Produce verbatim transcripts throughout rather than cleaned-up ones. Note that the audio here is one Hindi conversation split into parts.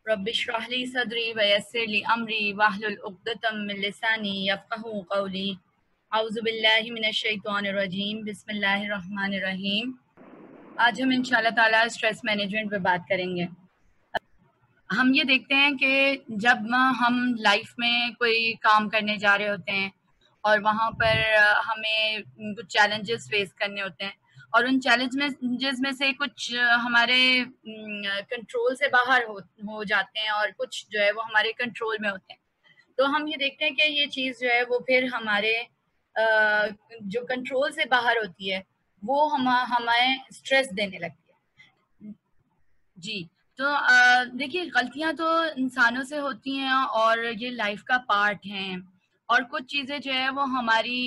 रब्बिश्रह ली सदरी वयस्सिर ली अमरी वाहलुल उक़्दतम मिन लिसानी यफ़क़हू क़ौली। औज़ु बिल्लाहि मिनश शैतानिर रजीम। बिस्मिल्लाहिर रहमानिर रहीम। आज हम इंशाअल्लाह ताला स्ट्रेस मैनेजमेंट पे बात करेंगे। हम ये देखते हैं कि जब हम लाइफ में कोई काम करने जा रहे होते हैं और वहाँ पर हमें कुछ चैलेंजेस फेस करने होते हैं और उन चैलेंजेस में से कुछ हमारे कंट्रोल से बाहर हो हो जाते हैं और कुछ जो है वो हमारे कंट्रोल में होते हैं। तो हम ये देखते हैं कि ये चीज़ जो है वो फिर हमारे अ, जो कंट्रोल से बाहर होती है वो हम हमें स्ट्रेस देने लगती है। जी, तो अ, देखिए गलतियाँ तो इंसानों से होती हैं और ये लाइफ का पार्ट हैं और कुछ चीज़ें जो है वो हमारी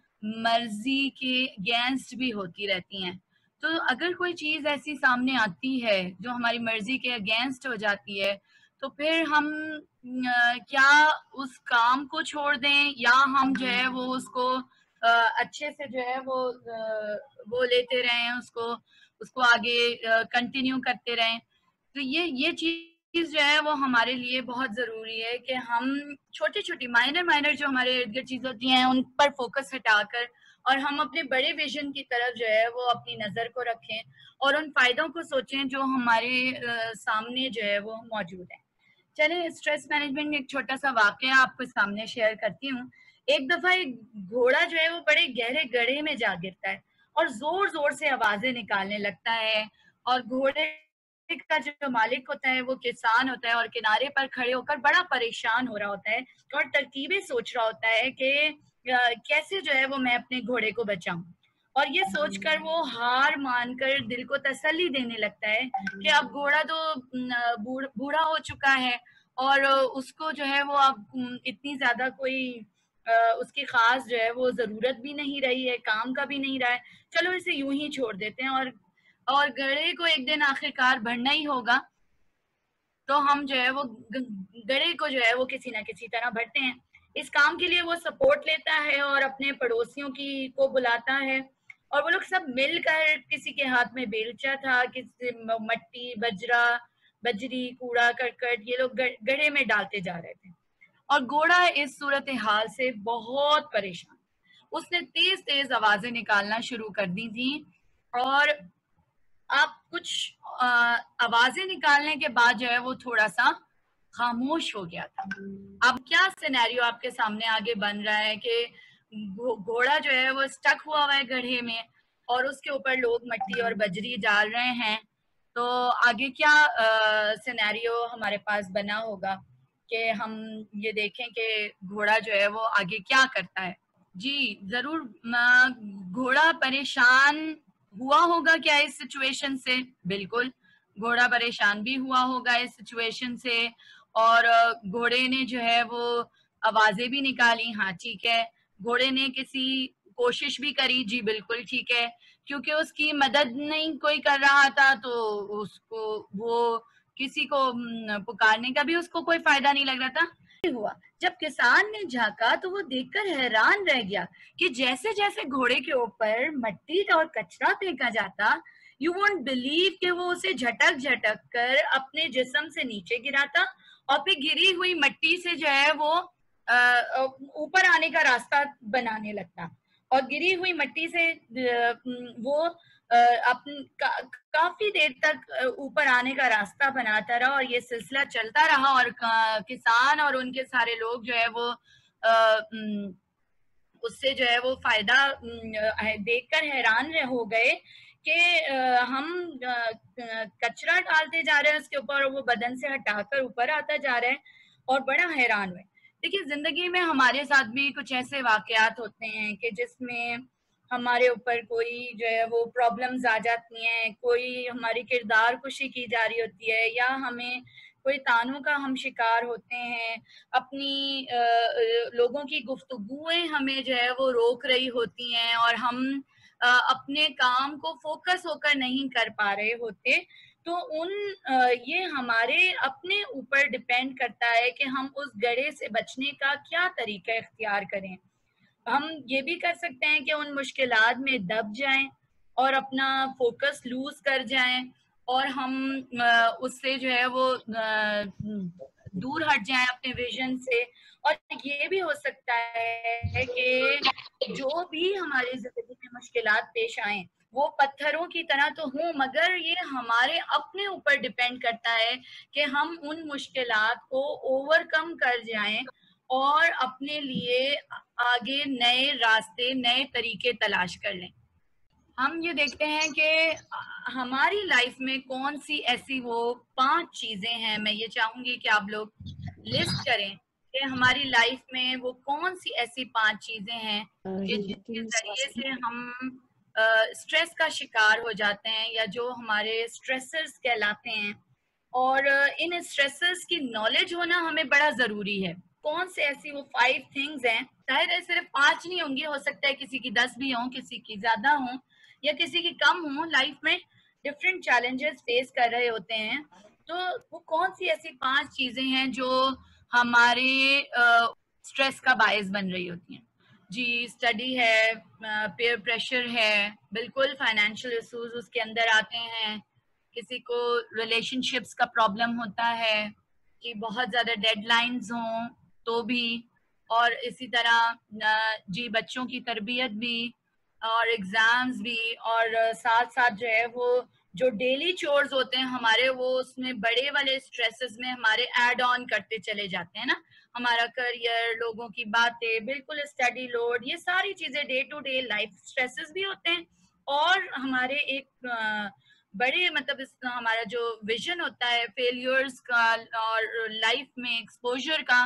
मर्ज़ी के अगेंस्ट भी होती रहती हैं। तो अगर कोई चीज़ ऐसी सामने आती है जो हमारी मर्ज़ी के अगेंस्ट हो जाती है, तो फिर हम अ, क्या उस काम को छोड़ दें या हम जो है वो उसको अ, अच्छे से जो है वो अ, वो लेते रहें उसको उसको आगे अ, कंटिन्यू करते रहें। तो ये ये चीज़ जो है वो हमारे लिए बहुत ज़रूरी है कि हम छोटी-छोटी माइनर-माइनर जो हमारे इर्द-गिर्द चीज़ें होती हैं उन पर फ़ोकस हटाकर और हम अपने बड़े विज़न की तरफ जो है वो अपनी नज़र को रखें और उन फ़ायदों को सोचें जो हमारे अ, सामने जो है वो मौजूद हैं। चलिए स्ट्रेस मैनेजमेंट में एक छोटा-सा वाक़या आपके सामने शेयर करती हूँ। एक दफ़ा एक घोड़ा जो है वो बड़े गहरे गड्ढे में जा गिरता है और ज़ोर-ज़ोर से आवाज़ें निकालने लगता है और घोड़े का जो मालिक होता है वो किसान होता है और किनारे पर खड़े होकर बड़ा परेशान हो रहा होता है और तरकीबें सोच रहा होता है कि अ, कैसे जो है वो मैं अपने घोड़े को बचाऊँ। और ये सोचकर वो हार मानकर दिल को तसल्ली देने लगता है कि अब घोड़ा तो न बूढ़ बूढ़ा हो चुका है और उसको जो है वो अब उम, इतनी ज़्यादा कोई अ, उसकी ख़ास जो है वो ज़रूरत भी नहीं रही है, काम का भी नहीं रहा है। चलो इसे यूँ ही छोड़ देते हैं और और गधे को एक दिन आखिरकार बढ़ना ही होगा। तो हम जो है वो ग गधे को जो है वो किसी न किसी तरह भरते हैं। इस काम के लिए वो सपोर्ट लेता है और अपने पड़ोसियों की को बुलाता है और वो लोग सब मिलकर किसी के हाथ में बेलचा था, किसी म मट्टी, बजरा बजरी, कूड़ा-करकट ये लोग ग गड्ढे में डालते जा रहे थे और घोड़ा इस सूरत-ए-हाल से बहुत परेशान। उसने तेज़-तेज़ आवाज़ें निकालना शुरू कर दी थी और अब कुछ अ, आवाज़ें निकालने के बाद जो है वो थोड़ा-सा खामोश हो गया था। अब क्या सिनेरियो आपके सामने आगे बन रहा है कि घो घोड़ा जो है वो स्टक हुआ हुआ है गड्ढे में और उसके ऊपर लोग मट्टी और बजरी डाल रहे हैं। तो आगे क्या अ, सिनेरियो हमारे पास बना होगा कि हम ये देखें कि घोड़ा जो है वो आगे क्या करता है। जी, ज़रूर म घोड़ा परेशान हुआ होगा क्या इस सिचुएशन से? बिल्कुल, घोड़ा परेशान भी हुआ होगा इस सिचुएशन से और घोड़े ने जो है वो आवाज़ें भी निकाली, हाँ ठीक है। घोड़े ने किसी कोशिश भी करी, जी बिल्कुल ठीक है, क्योंकि उसकी मदद नहीं कोई कर रहा था तो उसको वो किसी को उम, पुकारने का भी उसको कोई फ़ायदा नहीं लग रहा था। हुआ, जब किसान ने झाँका तो वो देखकर हैरान रह गया कि जैसे-जैसे घोड़े के ऊपर मट्टी और कचरा फेंका जाता, यू वोंट बिलीव कि वो उसे झटक-झटक कर अपने जिस्म से नीचे गिराता और फिर गिरी हुई मट्टी से जो है वो अ अ, ऊपर आने का रास्ता बनाने लगता और गिरी हुई मट्टी से अ, उम, वो अ, अपन का काफ़ी देर तक अ, ऊपर आने का रास्ता बनाता रहा और ये सिलसिला चलता रहा और क किसान और उनके सारे लोग जो है वो अ, उम, उससे जो है वो फ़ायदा उम, अ, देखकर हैरान रह हो गए कि अ, हम अ, क कचरा डालते जा रहे हैं उसके ऊपर और वो बदन से हटाकर ऊपर आता जा रहा है और बड़ा हैरान हुए। देखिए ज़िंदगी में हमारे साथ भी कुछ ऐसे वाक़यात होते हैं कि जिसमें हमारे ऊपर कोई जो है वो प्रॉब्लम्स आ जाती हैं, कोई हमारी किरदार कुशी की जा रही होती है या हमें कोई तानों का हम शिकार होते हैं, अपनी अ अ, लोगों की गुफ्तगूएँ हमें जो है वो रोक रही होती हैं और हम अ, अपने काम को फ़ोकस होकर नहीं कर पा रहे होते। तो उन अ, ये हमारे अपने ऊपर डिपेंड करता है कि हम उस गड्ढे से बचने का क्या तरीका इख्तियार करें। हम ये भी कर सकते हैं कि उन मुश्किलात में दब जाएँ और अपना फ़ोकस लूज़ कर जाएँ और हम उससे जो है वो दूर हट जाएं अपने विजन से। और ये भी हो सकता है कि जो भी हमारी जिंदगी में मुश्किलात पेश आए वो पत्थरों की तरह तो हों, मगर ये हमारे अपने ऊपर डिपेंड करता है कि हम उन मुश्किलात को ओवरकम कर जाएं और अपने लिए आगे नए रास्ते, नए तरीके तलाश कर लें। हम ये देखते हैं कि हमारी लाइफ में कौन सी ऐसी वो पांच चीजें हैं, मैं ये चाहूंगी कि आप लोग लिस्ट करें कि हमारी लाइफ में वो कौन सी ऐसी पांच चीजें हैं कि जिनके जरिए से हम स्ट्रेस का शिकार हो जाते हैं या जो हमारे स्ट्रेसर्स कहलाते हैं। और इन स्ट्रेसर्स की नॉलेज होना हमें बड़ा जरूरी है। कौन से ऐसी वो फाइव थिंग्स हैं, जाहिर है सिर्फ पांच नहीं होंगी, हो सकता है किसी की दस भी हों, किसी की ज्यादा हों या किसी की कम हों। लाइफ में डिफरेंट चैलेंजेस फेस कर रहे होते हैं, तो वो कौन सी ऐसी पांच चीजें हैं जो हमारे स्ट्रेस का बायस बन रही होती हैं। जी, स्टडी है, पेयर प्रेशर है, बिल्कुल फाइनेंशियल इश्यूज उसके अंदर आते हैं, किसी को रिलेशनशिप्स का प्रॉब्लम होता है कि बहुत ज्यादा डेडलाइंस हों तो भी, और इसी तरह जी बच्चों की तरबियत भी और एग्जाम्स भी, और साथ साथ जो है वो जो डेली चोर्स होते हैं हमारे, वो उसमें बड़े वाले स्ट्रेसेस में हमारे ऐड ऑन करते चले जाते हैं ना, हमारा करियर, लोगों की बातें, बिल्कुल स्टडी लोड, ये सारी चीजें day to day life stresses भी होते हैं। और हमारे एक बड़े मतलब इस हमारा जो विजन होता है फेलियर्स का और लाइफ में एक्सपोजर का,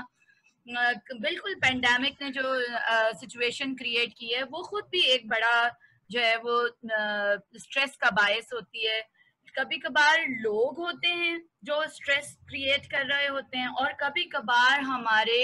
बिल्कुल पेंडेमिक ने जो सिचुएशन क्रिएट की है वो खुद भी एक बड़ा जो है वो स्ट्रेस का बायस होती है। कभी कभार लोग होते हैं जो स्ट्रेस क्रिएट कर रहे होते हैं, और कभी कभार हमारे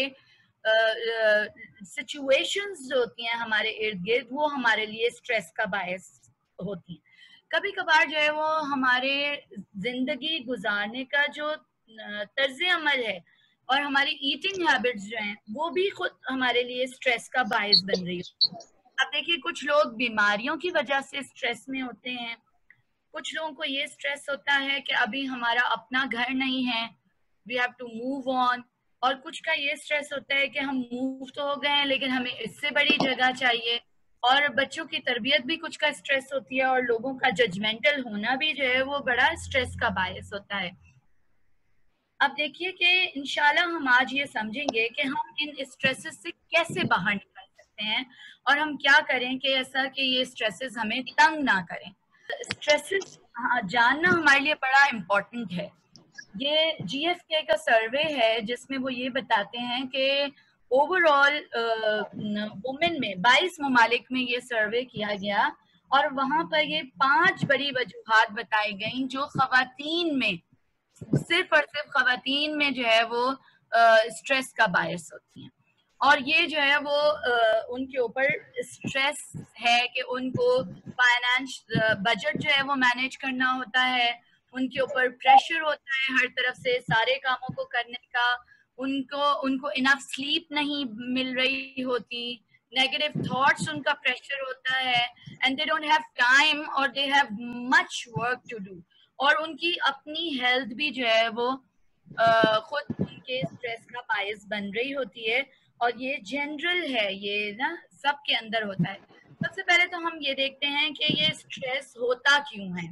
सिचुएशंस uh, जो होती हैं हमारे इर्द गिर्द, वो हमारे लिए स्ट्रेस का बायस होती हैं। कभी कभार जो है वो हमारे जिंदगी गुजारने का जो तर्ज अमल है और हमारी ईटिंग हैबिट्स जो हैं वो भी खुद हमारे लिए स्ट्रेस का बायस बन रही है। अब देखिए, कुछ लोग बीमारियों की वजह से स्ट्रेस में होते हैं, कुछ लोगों को ये स्ट्रेस होता है कि अभी हमारा अपना घर नहीं है, we have to move on, और कुछ का ये स्ट्रेस होता है कि हम मूव तो हो गए हैं लेकिन हमें इससे बड़ी जगह चाहिए। और बच्चों की तरबियत भी कुछ का स्ट्रेस होती है, और लोगों का जजमेंटल होना भी जो है वो बड़ा स्ट्रेस का बायस होता है। अब देखिए कि इंशाल्लाह हम आज ये समझेंगे कि हम इन स्ट्रेसेस से कैसे बाहर निकल सकते हैं और हम क्या करें कि ऐसा कि ये स्ट्रेसेस हमें तंग ना करें। स्ट्रेसेस जानना हमारे लिए बड़ा इम्पोर्टेंट है। ये जीएफके का सर्वे है जिसमें वो ये बताते हैं कि ओवरऑल वुमेन में बाईस ममालिक में ये सर्वे किया गया, और वहां पर ये पांच बड़ी वजूहात बताई गई जो खवातीन में, सिर्फ और सिर्फ खवातीन में जो है वो स्ट्रेस का बायस होती हैं। और ये जो है वो उनके ऊपर स्ट्रेस है कि उनको फाइनेंस बजट जो है वो मैनेज करना होता है, उनके ऊपर प्रेशर होता है हर तरफ से सारे कामों को करने का, उनको उनको इनफ स्लीप नहीं मिल रही होती, नेगेटिव थॉट्स उनका प्रेशर होता है, and they don't have time और they have much work to do. और उनकी अपनी हेल्थ भी जो है वो आ, खुद उनके स्ट्रेस का बायस बन रही होती है, और ये जनरल है, ये ना सबके अंदर होता है। सबसे पहले तो हम ये देखते हैं कि ये स्ट्रेस होता क्यों है।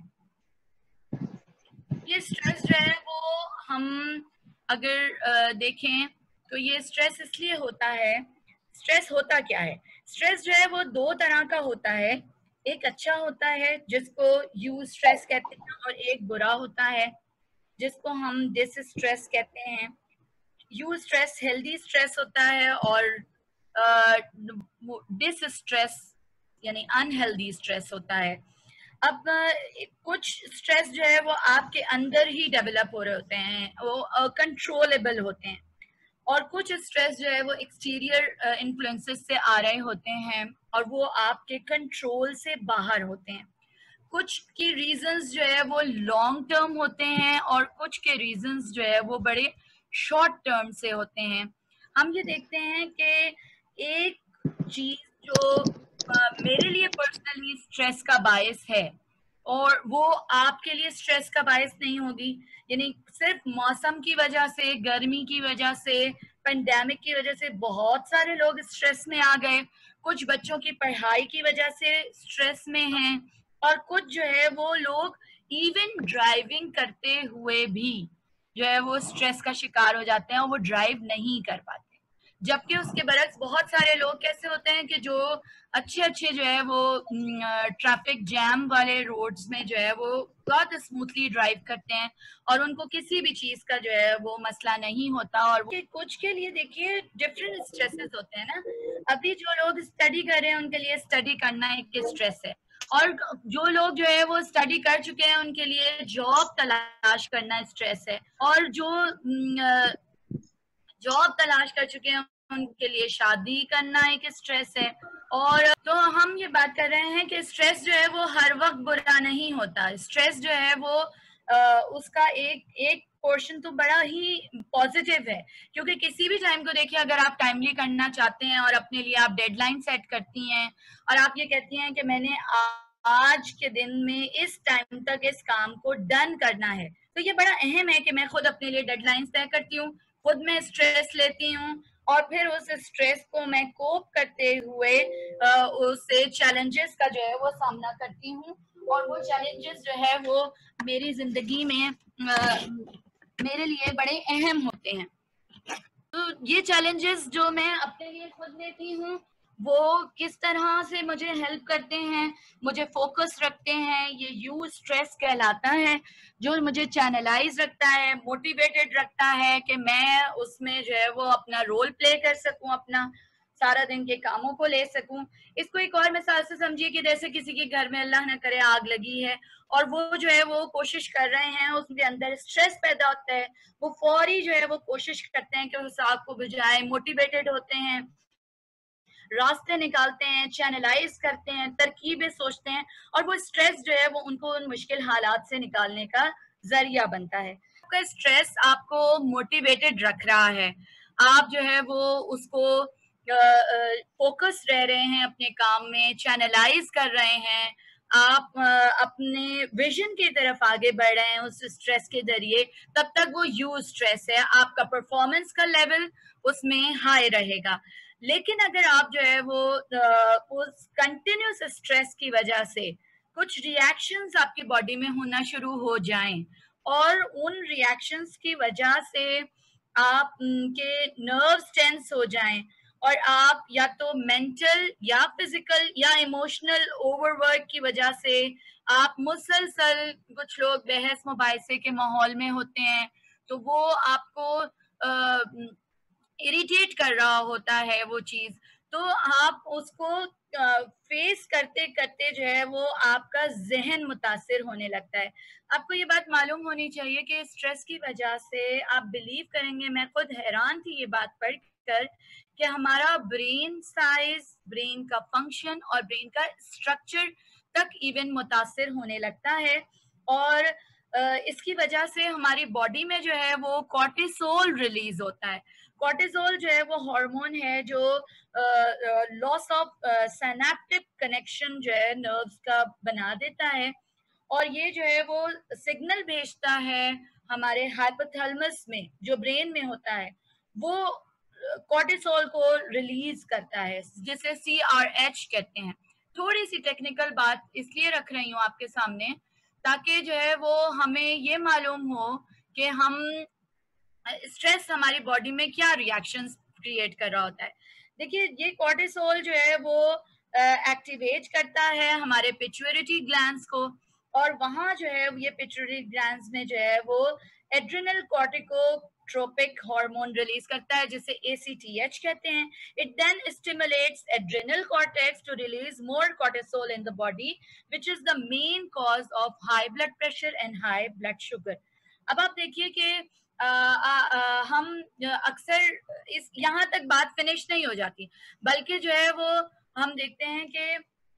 ये स्ट्रेस जो है वो हम अगर देखें तो ये स्ट्रेस इसलिए होता है। स्ट्रेस होता क्या है? स्ट्रेस जो है वो दो तरह का होता है, एक अच्छा होता है जिसको यू स्ट्रेस कहते हैं, और एक बुरा होता है जिसको हम डिस स्ट्रेस कहते हैं। यू स्ट्रेस हेल्दी स्ट्रेस होता है और डिस स्ट्रेस यानी अनहेल्दी स्ट्रेस होता है। अब कुछ स्ट्रेस जो है वो आपके अंदर ही डेवलप हो रहे होते हैं, वो कंट्रोलेबल uh, होते हैं, और कुछ स्ट्रेस जो है वो एक्सटीरियर इन्फ्लुएंसेस से आ रहे होते हैं और वो आपके कंट्रोल से बाहर होते हैं। कुछ की रीजंस जो है वो लॉन्ग टर्म होते हैं और कुछ के रीजंस जो है वो बड़े शॉर्ट टर्म से होते हैं। हम ये देखते हैं कि एक चीज जो uh, मेरे लिए पर्सनली स्ट्रेस का बायस है और वो आपके लिए स्ट्रेस का बायस नहीं होगी। यानी सिर्फ मौसम की वजह से, गर्मी की वजह से, पेंडेमिक की वजह से बहुत सारे लोग स्ट्रेस में आ गए। कुछ बच्चों की पढ़ाई की वजह से स्ट्रेस में हैं, और कुछ जो है वो लोग इवन ड्राइविंग करते हुए भी जो है वो स्ट्रेस का शिकार हो जाते हैं और वो ड्राइव नहीं कर पाते। जबकि उसके बरक्स बहुत सारे लोग कैसे होते हैं कि जो अच्छे अच्छे जो है वो ट्रैफिक जैम वाले रोड्स में जो है वो बहुत स्मूथली ड्राइव करते हैं और उनको किसी भी चीज का जो है वो मसला नहीं होता। और वो कुछ के लिए देखिए डिफरेंट स्ट्रेसेस होते हैं ना। अभी जो लोग स्टडी कर रहे हैं उनके लिए स्टडी करना एक स्ट्रेस है, और जो लोग जो है वो स्टडी कर चुके हैं उनके लिए जॉब तलाश करना स्ट्रेस है, और जो जॉब तलाश कर चुके हैं उनके लिए शादी करना एक स्ट्रेस है। और तो हम ये बात कर रहे हैं कि स्ट्रेस जो है वो हर वक्त बुरा नहीं होता। स्ट्रेस जो है वो आ, उसका एक एक पोर्शन तो बड़ा ही पॉजिटिव है, क्योंकि किसी भी टाइम को देखिए, अगर आप टाइमली करना चाहते हैं और अपने लिए आप डेडलाइन सेट करती हैं और आप ये कहती हैं कि मैंने आज के दिन में इस टाइम तक इस काम को डन करना है, तो ये बड़ा अहम है कि मैं खुद अपने लिए डेडलाइन तय करती हूँ, खुद मैं स्ट्रेस लेती हूँ, और फिर उस स्ट्रेस को मैं कोप करते हुए उस चैलेंजेस का जो है वो सामना करती हूँ। और वो चैलेंजेस जो है वो मेरी जिंदगी में आ, मेरे लिए बड़े अहम होते हैं। तो ये चैलेंजेस जो मैं अपने लिए खुद लेती हूँ वो किस तरह से मुझे हेल्प करते हैं, मुझे फोकस रखते हैं, ये यू स्ट्रेस कहलाता है, जो मुझे चैनलाइज रखता है, मोटिवेटेड रखता है कि मैं उसमें जो है वो अपना रोल प्ले कर सकूं, अपना सारा दिन के कामों को ले सकूं। इसको एक और मिसाल से समझिए कि जैसे किसी के घर में अल्लाह न करे आग लगी है और वो जो है वो कोशिश कर रहे हैं, उसके अंदर स्ट्रेस पैदा होता है, वो फौरी जो है वो कोशिश करते हैं कि उस आग को बुझाएं, मोटिवेटेड होते हैं, रास्ते निकालते हैं, चैनलाइज करते हैं, तरकीबें सोचते हैं, और वो स्ट्रेस जो है वो उनको उन मुश्किल हालात से निकालने का जरिया बनता है। आपका स्ट्रेस आपको मोटिवेटेड रख रहा है, आप जो है वो उसको फोकस रह रहे हैं अपने काम में, चैनलाइज कर रहे हैं, आप अपने विजन की तरफ आगे बढ़ रहे हैं उस स्ट्रेस के जरिए, तब तक वो यू स्ट्रेस है, आपका परफॉर्मेंस का लेवल उसमें हाई रहेगा। लेकिन अगर आप जो है वो उस कंटिन्यूस स्ट्रेस की वजह से कुछ रिएक्शंस आपकी बॉडी में होना शुरू हो जाएं, और उन रिएक्शंस की वजह से आप के नर्व्स टेंस हो जाएं, और आप या तो मेंटल या फिजिकल या इमोशनल ओवरवर्क की वजह से आप मुसलसल, कुछ लोग बहस मुबाहिसे के माहौल में होते हैं तो वो आपको इरिटेट कर रहा होता है वो चीज, तो आप उसको फेस करते करते जो है वो आपका जहन मुतासिर होने लगता है। आपको ये बात मालूम होनी चाहिए कि स्ट्रेस की वजह से आप बिलीव करेंगे, मैं खुद हैरान थी ये बात पढ़कर कि हमारा ब्रेन साइज, ब्रेन का फंक्शन और ब्रेन का स्ट्रक्चर तक इवन मुतासिर होने लगता है। और इसकी वजह से हमारी बॉडी में जो है वो कॉर्टिसोल रिलीज होता है। कॉर्टिसोल जो है वो हार्मोन है जो लॉस ऑफ सिनेप्टिक कनेक्शन जो है नर्व्स का बना देता है, और ये जो है वो सिग्नल भेजता है हमारे हाइपोथैलेमस में जो ब्रेन में होता है, वो कॉर्टिसोल को रिलीज करता है जिसे सी आर एच कहते हैं। थोड़ी सी टेक्निकल बात इसलिए रख रही हूँ आपके सामने ताकि जो है वो हमें ये मालूम हो कि हम स्ट्रेस हमारी बॉडी में क्या रिएक्शंस क्रिएट कर रहा होता है। देखिए ये कॉर्टिसोल जो है वो एक्टिवेट uh, करता है हमारे पिट्यूटरी ग्लैंड्स को, और वहां जो है ये पिट्यूटरी ग्लैंड्स में जो है वो एड्रिनल कॉर्टिकोट्रोपिक हार्मोन रिलीज करता है जिसे ए सी टी एच कहते हैं। It then stimulates adrenal cortex to release more cortisol in the body which is the main cause of high blood pressure and high blood sugar. अब आप देखिए कि आ, आ, आ, हम अक्सर इस यहाँ तक बात फिनिश नहीं हो जाती, बल्कि जो है वो हम देखते हैं कि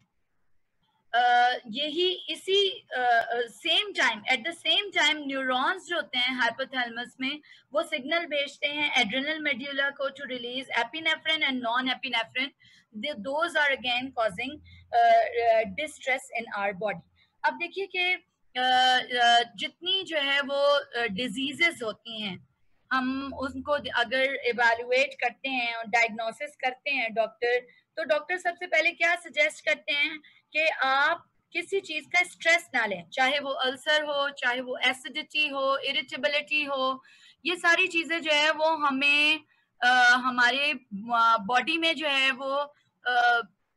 यही इसी same time at the same time neurons जो होते हैं हाइपोथैलेमस में वो सिग्नल भेजते हैं एड्रिनल मेड्यूला को to release epinephrine and non epinephrine, those are again causing distress in our body. अब देखिए कि जितनी जो है वो डिजीजेस होती हैं, हम उनको अगर इवेलुएट करते हैं और डायग्नोसिस करते हैं डॉक्टर, तो डॉक्टर सबसे पहले क्या सजेस्ट करते हैं कि आप किसी चीज का स्ट्रेस ना लें, चाहे वो अल्सर हो, चाहे वो एसिडिटी हो, इरिटेबिलिटी हो। ये सारी चीजें जो है वो हमें आ, हमारे बॉडी में जो है वो आ,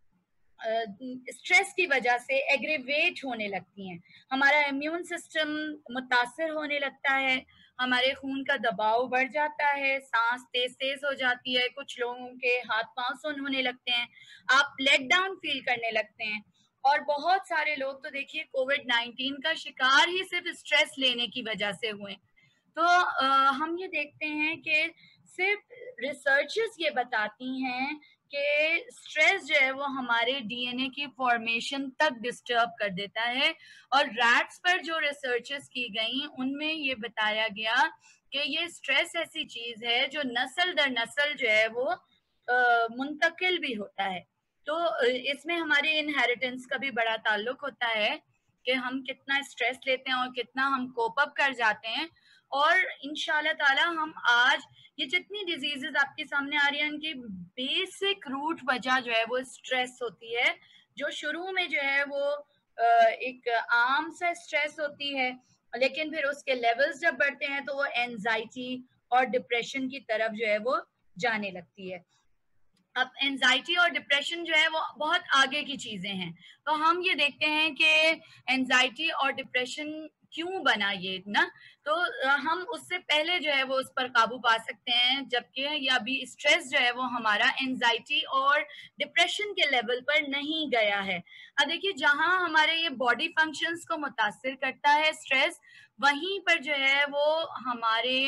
स्ट्रेस की वजह से एग्रीवेट होने लगती हैं, हमारा इम्यून सिस्टम मुतासर होने लगता है, हमारे खून का दबाव बढ़ जाता है, सांस तेज तेज हो जाती है, कुछ लोगों के हाथ पांव सुन्न होने लगते हैं, आप लेट डाउन फील करने लगते हैं। और बहुत सारे लोग तो देखिए कोविड नाइन्टीन का शिकार ही सिर्फ स्ट्रेस लेने की वजह से हुए। तो आ, हम ये देखते हैं कि सिर्फ रिसर्चेस ये बताती हैं कि स्ट्रेस जो है वो हमारे डीएनए की फॉर्मेशन तक डिस्टर्ब कर देता है। और रैट्स पर जो रिसर्चेस की गई उनमें ये बताया गया कि ये स्ट्रेस ऐसी चीज है जो नस्ल दर नस्ल जो है वो मुंतकिल भी होता है। तो इसमें हमारे इनहेरिटेंस का भी बड़ा ताल्लुक होता है कि हम कितना स्ट्रेस लेते हैं और कितना हम कोप अप कर जाते हैं। और इंशाल्लाह ताला हम आज ये जितनी डिजीजेस आपके सामने आ रही है उनकी बेसिक रूट वजह जो है वो स्ट्रेस होती है, जो शुरू में जो है वो एक आम सा स्ट्रेस होती है, लेकिन फिर उसके लेवल्स जब बढ़ते हैं तो वो एंजाइटी और डिप्रेशन की तरफ जो है वो जाने लगती है। अब एंजाइटी और डिप्रेशन जो है वो बहुत आगे की चीजें हैं। तो हम ये देखते हैं कि एंजाइटी और डिप्रेशन क्यों बना ये ना, तो हम उससे पहले जो है वो उस पर काबू पा सकते हैं, जबकि ये अभी स्ट्रेस जो है वो हमारा एंजाइटी और डिप्रेशन के लेवल पर नहीं गया है। अब देखिए जहां हमारे ये बॉडी फंक्शंस को मुतासिर करता है स्ट्रेस, वहीं पर जो है वो हमारे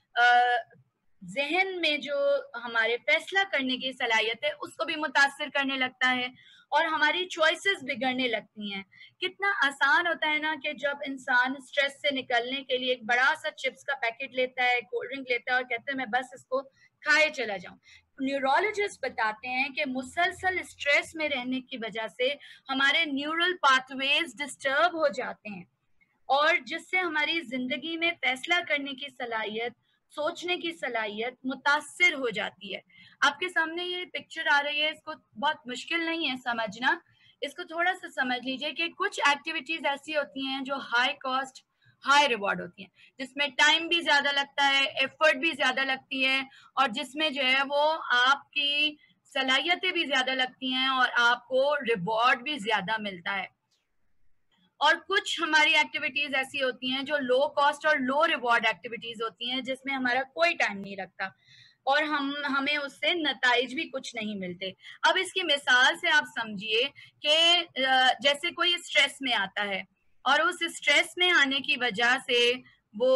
जहन में जो हमारे फैसला करने की सलाहियत है उसको भी मुतासिर करने लगता है और हमारी चॉइसेस बिगड़ने लगती हैं। कितना आसान होता है ना कि जब इंसान स्ट्रेस से निकलने के लिए एक बड़ा सा चिप्स का पैकेट लेता है, कोल्ड ड्रिंक लेता है और कहता है मैं बस इसको खाए चला जाऊं। न्यूरोलॉजिस्ट बताते हैं कि मुसलसल स्ट्रेस में रहने की वजह से हमारे न्यूरल पाथवेज डिस्टर्ब हो जाते हैं और जिससे हमारी जिंदगी में फैसला करने की सलाहियत, सोचने की सलाहियत मुतासिर हो जाती है। आपके सामने ये पिक्चर आ रही है, इसको बहुत मुश्किल नहीं है समझना, इसको थोड़ा सा समझ लीजिए कि कुछ एक्टिविटीज ऐसी होती हैं जो हाई कॉस्ट हाई रिवॉर्ड होती हैं, जिसमें टाइम भी ज्यादा लगता है, एफर्ट भी ज्यादा लगती है और जिसमें जो है वो आपकी सलाहियतें भी ज्यादा लगती हैं और आपको रिवॉर्ड भी ज्यादा मिलता है। और कुछ हमारी एक्टिविटीज ऐसी होती हैं जो लो कॉस्ट और लो रिवॉर्ड एक्टिविटीज होती हैं, जिसमें हमारा कोई टाइम नहीं लगता और हम हमें उससे नताइज भी कुछ नहीं मिलते। अब इसकी मिसाल से आप समझिए कि जैसे कोई स्ट्रेस में आता है और उस स्ट्रेस में आने की वजह से वो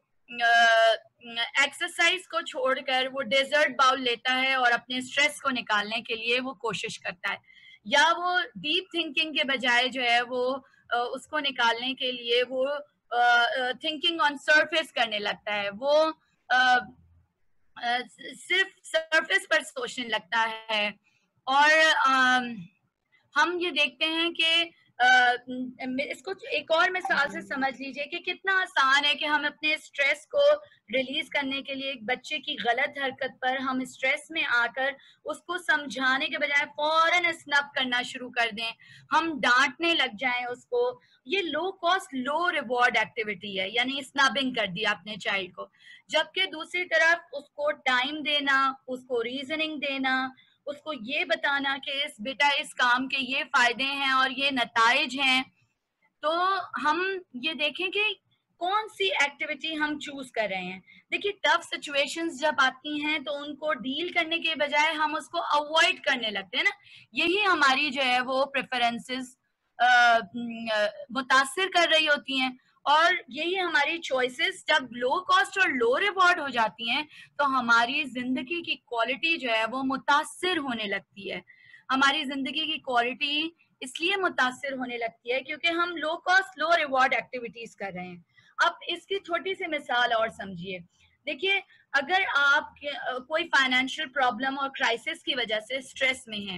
एक्सरसाइज को छोड़कर वो डेजर्ट बाउल लेता है और अपने स्ट्रेस को निकालने के लिए वो कोशिश करता है, या वो डीप थिंकिंग के बजाय जो है वो उसको निकालने के लिए वो थिंकिंग ऑन सरफेस करने लगता है, वो uh, uh, सिर्फ सरफेस पर सोचने लगता है। और uh, हम ये देखते हैं कि Uh, इसको एक और मिसाल से समझ लीजिए कि कितना आसान है कि हम अपने स्ट्रेस को रिलीज करने के लिए एक बच्चे की गलत हरकत पर हम स्ट्रेस में आकर उसको समझाने के बजाय फौरन स्नब करना शुरू कर दें, हम डांटने लग जाएं उसको। ये low cost low reward activity है, यानी स्नबिंग कर दिया अपने चाइल्ड को। जबकि दूसरी तरफ उसको टाइम देना, उसको रीजनिंग देना, उसको ये बताना कि इस बेटा इस काम के ये फायदे हैं और ये नताइज हैं, तो हम ये देखें कि कौन सी एक्टिविटी हम चूज कर रहे हैं। देखिए टफ सिचुएशंस जब आती हैं तो उनको डील करने के बजाय हम उसको अवॉइड करने लगते हैं ना, यही हमारी जो है वो प्रेफरेंसेस मुतासिर कर रही होती हैं और यही हमारी चॉइसेस जब लो कॉस्ट और लो रिवॉर्ड हो जाती हैं तो हमारी जिंदगी की क्वालिटी जो है वो मुतासिर होने लगती है। हमारी जिंदगी की क्वालिटी इसलिए मुतासिर होने लगती है क्योंकि हम low cost low reward activities कर रहे हैं। अब इसकी छोटी सी मिसाल और समझिए, देखिए अगर आप कोई फाइनेंशियल प्रॉब्लम और क्राइसिस की वजह से स्ट्रेस में हैं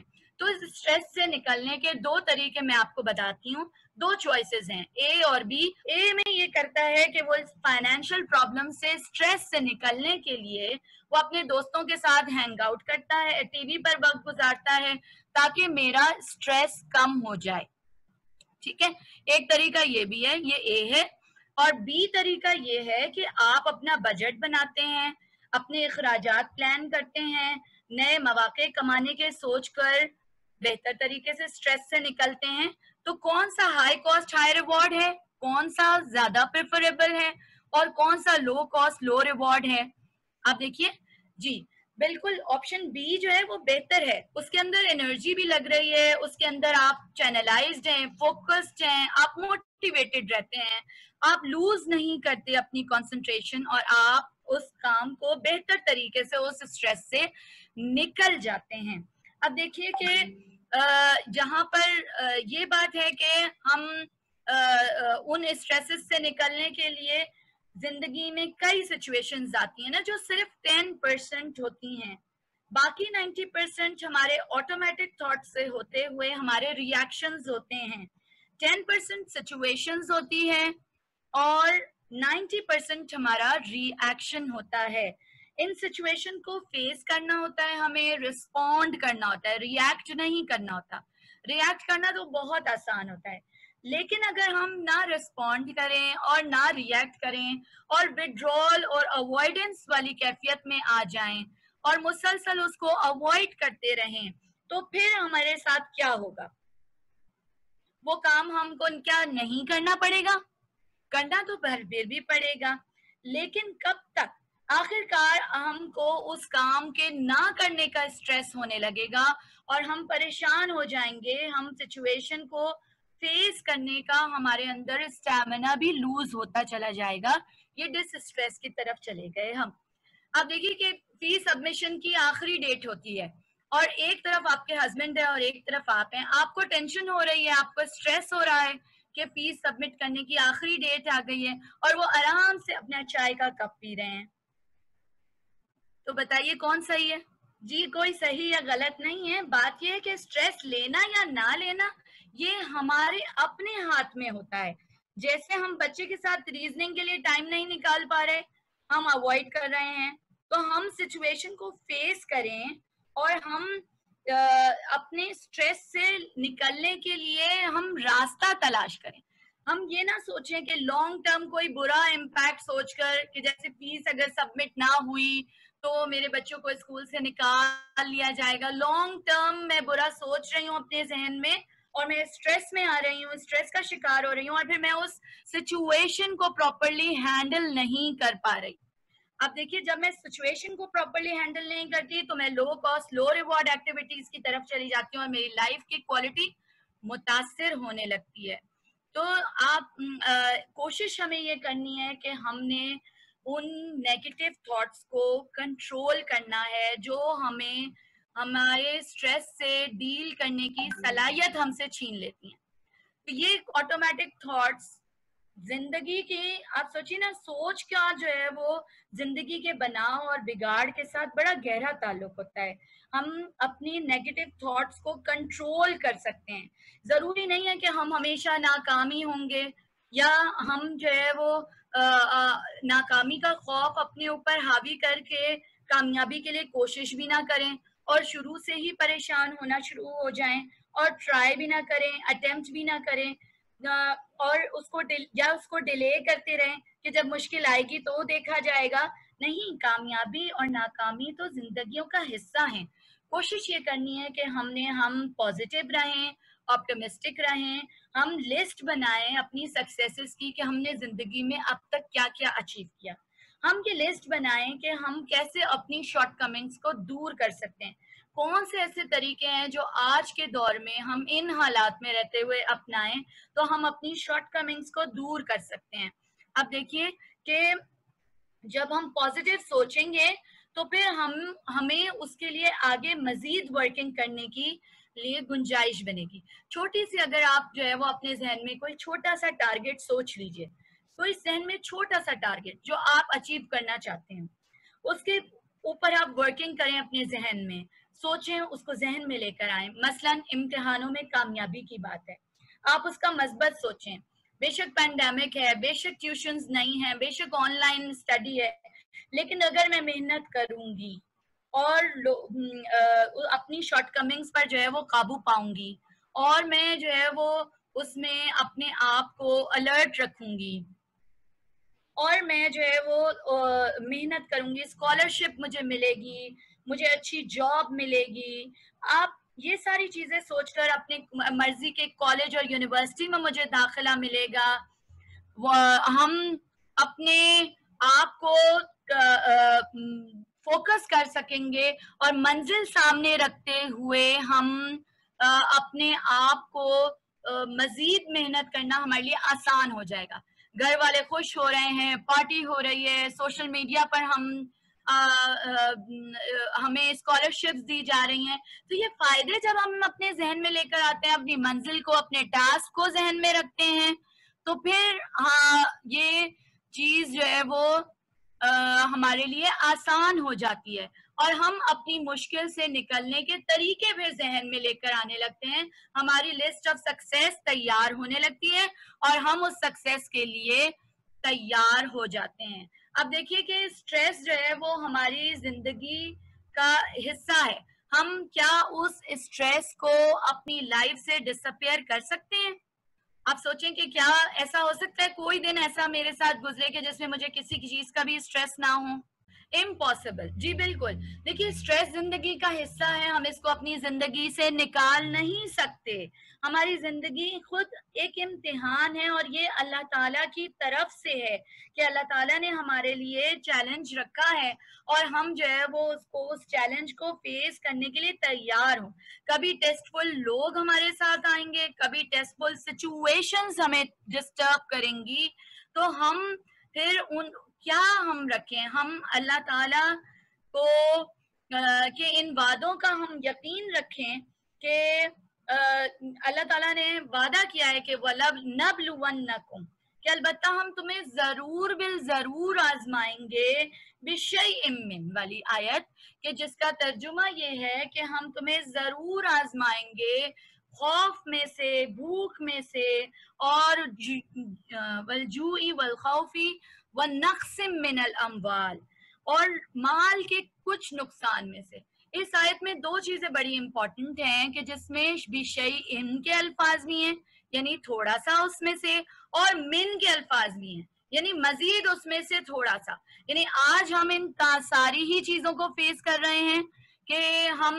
तो इस स्ट्रेस से निकलने के दो तरीके मैं आपको बताती हूँ, दो चॉइसेस हैं, ए और बी। ए में ये करता है कि वो फाइनेंशियल प्रॉब्लम से, स्ट्रेस से निकलने के लिए वो अपने दोस्तों के साथ हैंग आउट करता है, टीवी पर वक्त गुजारता है ताकि मेरा स्ट्रेस कम हो जाए। ठीक है, एक तरीका ये भी है, ये ए है। और बी तरीका ये है कि आप अपना बजट बनाते हैं, अपने अखराजात प्लान करते हैं, नए मौके कमाने के सोच कर बेहतर तरीके से स्ट्रेस से निकलते हैं। तो कौन सा हाई कॉस्ट हाई रिवॉर्ड है, कौन सा ज्यादा प्रेफरेबल है और कौन सा लो कॉस्ट लो रिवॉर्ड है? आप देखिए जी, बिल्कुल ऑप्शन बी जो है वो बेहतर है, उसके अंदर एनर्जी भी लग रही है, उसके अंदर आप चैनलाइज्ड हैं, फोकस्ड हैं, आप मोटिवेटेड रहते हैं, आप लूज नहीं करते अपनी कंसंट्रेशन और आप उस काम को बेहतर तरीके से, उस स्ट्रेस से निकल जाते हैं। अब देखिए कि जहां पर ये बात है कि हम उन स्ट्रेसेस से निकलने के लिए जिंदगी में कई सिचुएशंस आती हैं ना जो सिर्फ टेन परसेंट होती हैं, बाकी नाइंटी परसेंट हमारे ऑटोमेटिक थॉट से होते हुए हमारे रिएक्शंस होते हैं। टेन परसेंट सिचुएशंस होती है और नाइंटी परसेंट हमारा रिएक्शन होता है। इन सिचुएशन को फेस करना होता है, हमें रिस्पॉन्ड करना होता है, रिएक्ट नहीं करना होता। रिएक्ट करना तो बहुत आसान होता है, लेकिन अगर हम ना रिस्पॉन्ड करें और ना रिएक्ट करें और विड्रॉल और अवॉइडेंस वाली कैफियत में आ जाएं और मुसलसल उसको अवॉइड करते रहें, तो फिर हमारे साथ क्या होगा? वो काम हमको क्या नहीं करना पड़ेगा? करना तो फिर भी पड़ेगा, लेकिन कब तक? आखिरकार हमको उस काम के ना करने का स्ट्रेस होने लगेगा और हम परेशान हो जाएंगे, हम सिचुएशन को फेस करने का हमारे अंदर स्टैमिना भी लूज होता चला जाएगा। ये डिस स्ट्रेस की तरफ चले गए हम। अब देखिए कि फी सबमिशन की आखिरी डेट होती है और एक तरफ आपके हस्बैंड है और एक तरफ आप हैं, आपको टेंशन हो रही है, आपको स्ट्रेस हो रहा है कि फीस सबमिट करने की आखिरी डेट आ गई है और वो आराम से अपना चाय का कप पी रहे हैं। तो बताइए कौन सही है? जी, कोई सही या गलत नहीं है। बात यह है कि स्ट्रेस लेना या ना लेना ये हमारे अपने हाथ में होता है। जैसे हम बच्चे के साथ रीजनिंग के लिए टाइम नहीं निकाल पा रहे, हम अवॉइड कर रहे हैं, तो हम सिचुएशन को फेस करें और हम आ, अपने स्ट्रेस से निकलने के लिए हम रास्ता तलाश करें। हम ये ना सोचें कि लॉन्ग टर्म कोई बुरा इम्पैक्ट सोचकर कि जैसे फीस अगर सबमिट ना हुई तो मेरे बच्चों को स्कूल से निकाल लिया जाएगा। लॉन्ग टर्म मैं बुरा सोच रही हूँ अपने जहन में और मैं स्ट्रेस में आ रही हूँ, स्ट्रेस का शिकार हो रही हूँ और फिर मैं उस सिचुएशन को प्रॉपरली हैंडल नहीं कर पा रही। अब देखिए, जब मैं सिचुएशन को प्रॉपरली हैंडल नहीं करती तो मैं low cost low reward activities की तरफ चली जाती हूँ और मेरी लाइफ की क्वालिटी मुतासिर होने लगती है। तो आप आ, कोशिश हमें ये करनी है कि हमने उन नेगेटिव थॉट्स को कंट्रोल करना है जो हमें हमारे स्ट्रेस से डील करने की सलाहियत हमसे छीन लेती हैं। तो ये ऑटोमेटिक थॉट्स जिंदगी की, आप सोचिए ना, सोच का जो है वो जिंदगी के बनाव और बिगाड़ के साथ बड़ा गहरा ताल्लुक होता है। हम अपनी नेगेटिव थॉट्स को कंट्रोल कर सकते हैं। जरूरी नहीं है कि हम हमेशा नाकामी होंगे या हम जो है वो आ, आ, नाकामी का खौफ अपने ऊपर हावी करके कामयाबी के लिए कोशिश भी ना करें और शुरू से ही परेशान होना शुरू हो जाएं और ट्राई भी ना करें, अटेम्प्ट भी ना करें और उसको या उसको डिले करते रहें कि जब मुश्किल आएगी तो देखा जाएगा। नहीं, कामयाबी और नाकामी तो जिंदगियों का हिस्सा है। कोशिश ये करनी है कि हमने हम पॉजिटिव रहें, ऑप्टिमिस्टिक रहें, हम लिस्ट बनाएं अपनी सक्सेसेस की कि हमने जिंदगी में अब तक क्या क्या अचीव किया। हम ये लिस्ट बनाएं कि हम कैसे अपनी शॉर्टकमिंग्स को दूर कर सकते हैं, कौन से ऐसे तरीके हैं जो आज के दौर में हम इन हालात में रहते हुए अपनाएं तो हम अपनी शॉर्टकमिंग्स को दूर कर सकते हैं। अब देखिए कि जब हम पॉजिटिव सोचेंगे तो फिर हम हमें उसके लिए आगे मजीद वर्किंग करने की लिए गुंजाइश बनेगी। छोटी सी अगर आप जो है वो अपने जहन में कोई छोटा सा टारगेट सोच लीजिए, कोई जहन में छोटा सा टारगेट जो आप अचीव करना चाहते हैं, उसके ऊपर आप वर्किंग करें अपने जहन में, सोचें, उसको जहन में लेकर आए। मसलन इम्तिहानों में कामयाबी की बात है, आप उसका मस्बत सोचें। बेशक पैंडेमिक है, बेशक ट्यूशंस नहीं है, बेशक ऑनलाइन स्टडी है, लेकिन अगर मैं मेहनत करूंगी और अपनी शॉर्टकमिंग्स पर जो है वो काबू पाऊंगी और मैं जो है वो उसमें अपने आप को अलर्ट रखूंगी और मैं जो है वो मेहनत करूंगी, स्कॉलरशिप मुझे मिलेगी, मुझे अच्छी जॉब मिलेगी। आप ये सारी चीजें सोचकर अपने मर्जी के कॉलेज और यूनिवर्सिटी में मुझे दाखिला मिलेगा, हम अपने आप को फोकस कर सकेंगे और मंजिल सामने रखते हुए हम अपने आप को मजीद मेहनत करना हमारे लिए आसान हो जाएगा। घर वाले खुश हो रहे हैं, पार्टी हो रही है, सोशल मीडिया पर हम आ, आ, हमें स्कॉलरशिप्स दी जा रही हैं, तो ये फायदे जब हम अपने जहन में लेकर आते हैं, अपनी मंजिल को, अपने टास्क को जहन में रखते हैं, तो फिर हाँ ये चीज जो है वो आ, हमारे लिए आसान हो जाती है और हम अपनी मुश्किल से निकलने के तरीके भी जहन में लेकर आने लगते हैं। हमारी लिस्ट ऑफ सक्सेस तैयार होने लगती है और हम उस सक्सेस के लिए तैयार हो जाते हैं। अब देखिए कि स्ट्रेस जो है वो हमारी जिंदगी का हिस्सा है। हम क्या उस स्ट्रेस को अपनी लाइफ से डिसअपियर कर सकते हैं? आप सोचें कि क्या ऐसा हो सकता है कोई दिन ऐसा मेरे साथ गुजरे कि जिसमें मुझे किसी चीज का भी स्ट्रेस ना हो? इम्पॉसिबल। जी बिल्कुल। देखिए स्ट्रेस जिंदगी का हिस्सा है, हम इसको अपनी जिंदगी से निकाल नहीं सकते। हमारी जिंदगी खुद एक इम्तिहान है और ये अल्लाह ताला की तरफ से है कि अल्लाह ताला ने हमारे लिए चैलेंज रखा है और हम जो है वो उसको उस चैलेंज को फेस करने के लिए तैयार हो। कभी टेस्टफुल लोग हमारे साथ आएंगे, कभी टेस्टफुल सिचुएशंस हमें डिस्टर्ब करेंगी, तो हम फिर उन क्या हम रखें, हम अल्लाह ताला को के इन वादों का हम यकीन रखें कि अल्लाह ताला ने वादा किया है कि वलब नबलुवन्नकुम, कि अलबत्ता हम तुम्हें जरूर बिल जरूर आजमाएंगे, बिशैइन मिन वाली आयत के जिसका तर्जुमा ये है कि हम तुम्हें जरूर आजमाएंगे खौफ में से, भूख में से, और वलजूई वल खौफी व नक्सिम मिनल अम्वाल, और माल के कुछ नुकसान में से। इस आयत में दो चीजें बड़ी इंपॉर्टेंट हैं कि जिसमें बिशैइन के अल्फाज भी हैं यानी थोड़ा सा उसमें से, और मिन के अल्फाज भी हैं यानी मजीद उसमें से थोड़ा सा। यानी आज हम इन सारी ही चीजों को फेस कर रहे हैं कि हम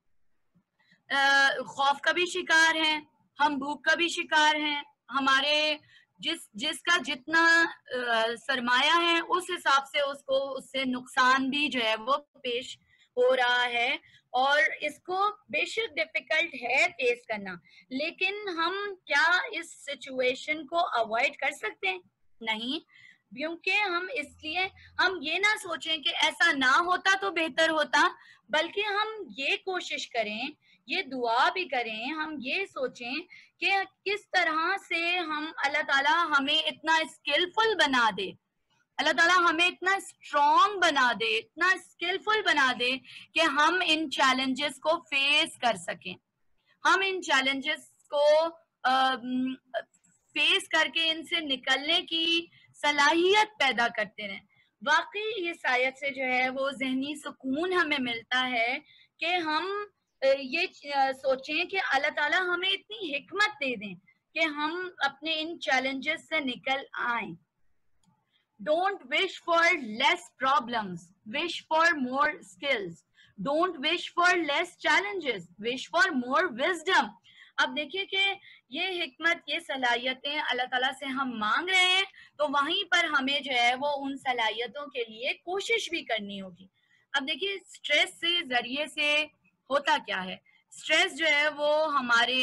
खौफ का भी शिकार हैं, हम भूख का भी शिकार हैं, हमारे जिस जिसका जितना सरमाया है उस हिसाब से उसको उससे नुकसान भी जो है वो पेश हो रहा है और इसको बेशक डिफिकल्ट है फेस करना, लेकिन हम क्या इस सिचुएशन को अवॉइड कर सकते हैं? नहीं, क्योंकि हम इसलिए हम ये ना सोचें कि ऐसा ना होता तो बेहतर होता, बल्कि हम ये कोशिश करें, ये दुआ भी करें, हम ये सोचें कि किस तरह से हम अल्लाह ताला हमें इतना स्किलफुल बना दे, अल्लाह ताला हमें इतना स्ट्रॉन्ग बना दे, इतना स्किलफुल बना दे कि हम इन चैलेंजेस को फेस कर सकें, हम इन चैलेंजेस को आ, फेस करके इनसे निकलने की सलाहियत पैदा करते रहें। वाकई ये आयत से जो है वो जहनी सुकून हमें मिलता है कि हम ये सोचें कि अल्लाह ताला हमें इतनी हिकमत दे दें कि हम अपने इन चैलेंजेस से निकल आए। Don't wish for less problems, wish for more skills. Don't wish for less challenges, wish for more wisdom. अब देखिए कि ये हिकमत, ये सलाहियतें अल्लाह ताला से हम मांग रहे हैं, तो वहीं पर हमें जो है वो उन सलाहियतों के लिए कोशिश भी करनी होगी। अब देखिए स्ट्रेस से जरिए से होता क्या है, स्ट्रेस जो है वो हमारे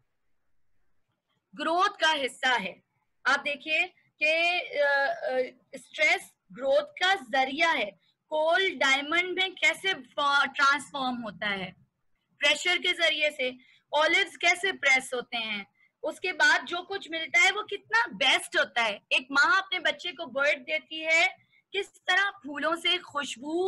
ग्रोथ का हिस्सा है। आप देखिए कि स्ट्रेस ग्रोथ का जरिया है। कोल डायमंड में कैसे ट्रांसफॉर्म होता है? प्रेशर के जरिए से। ऑलिव्स कैसे प्रेस होते हैं, उसके बाद जो कुछ मिलता है वो कितना बेस्ट होता है। एक माँ अपने बच्चे को बर्थ देती है, किस तरह फूलों से खुशबू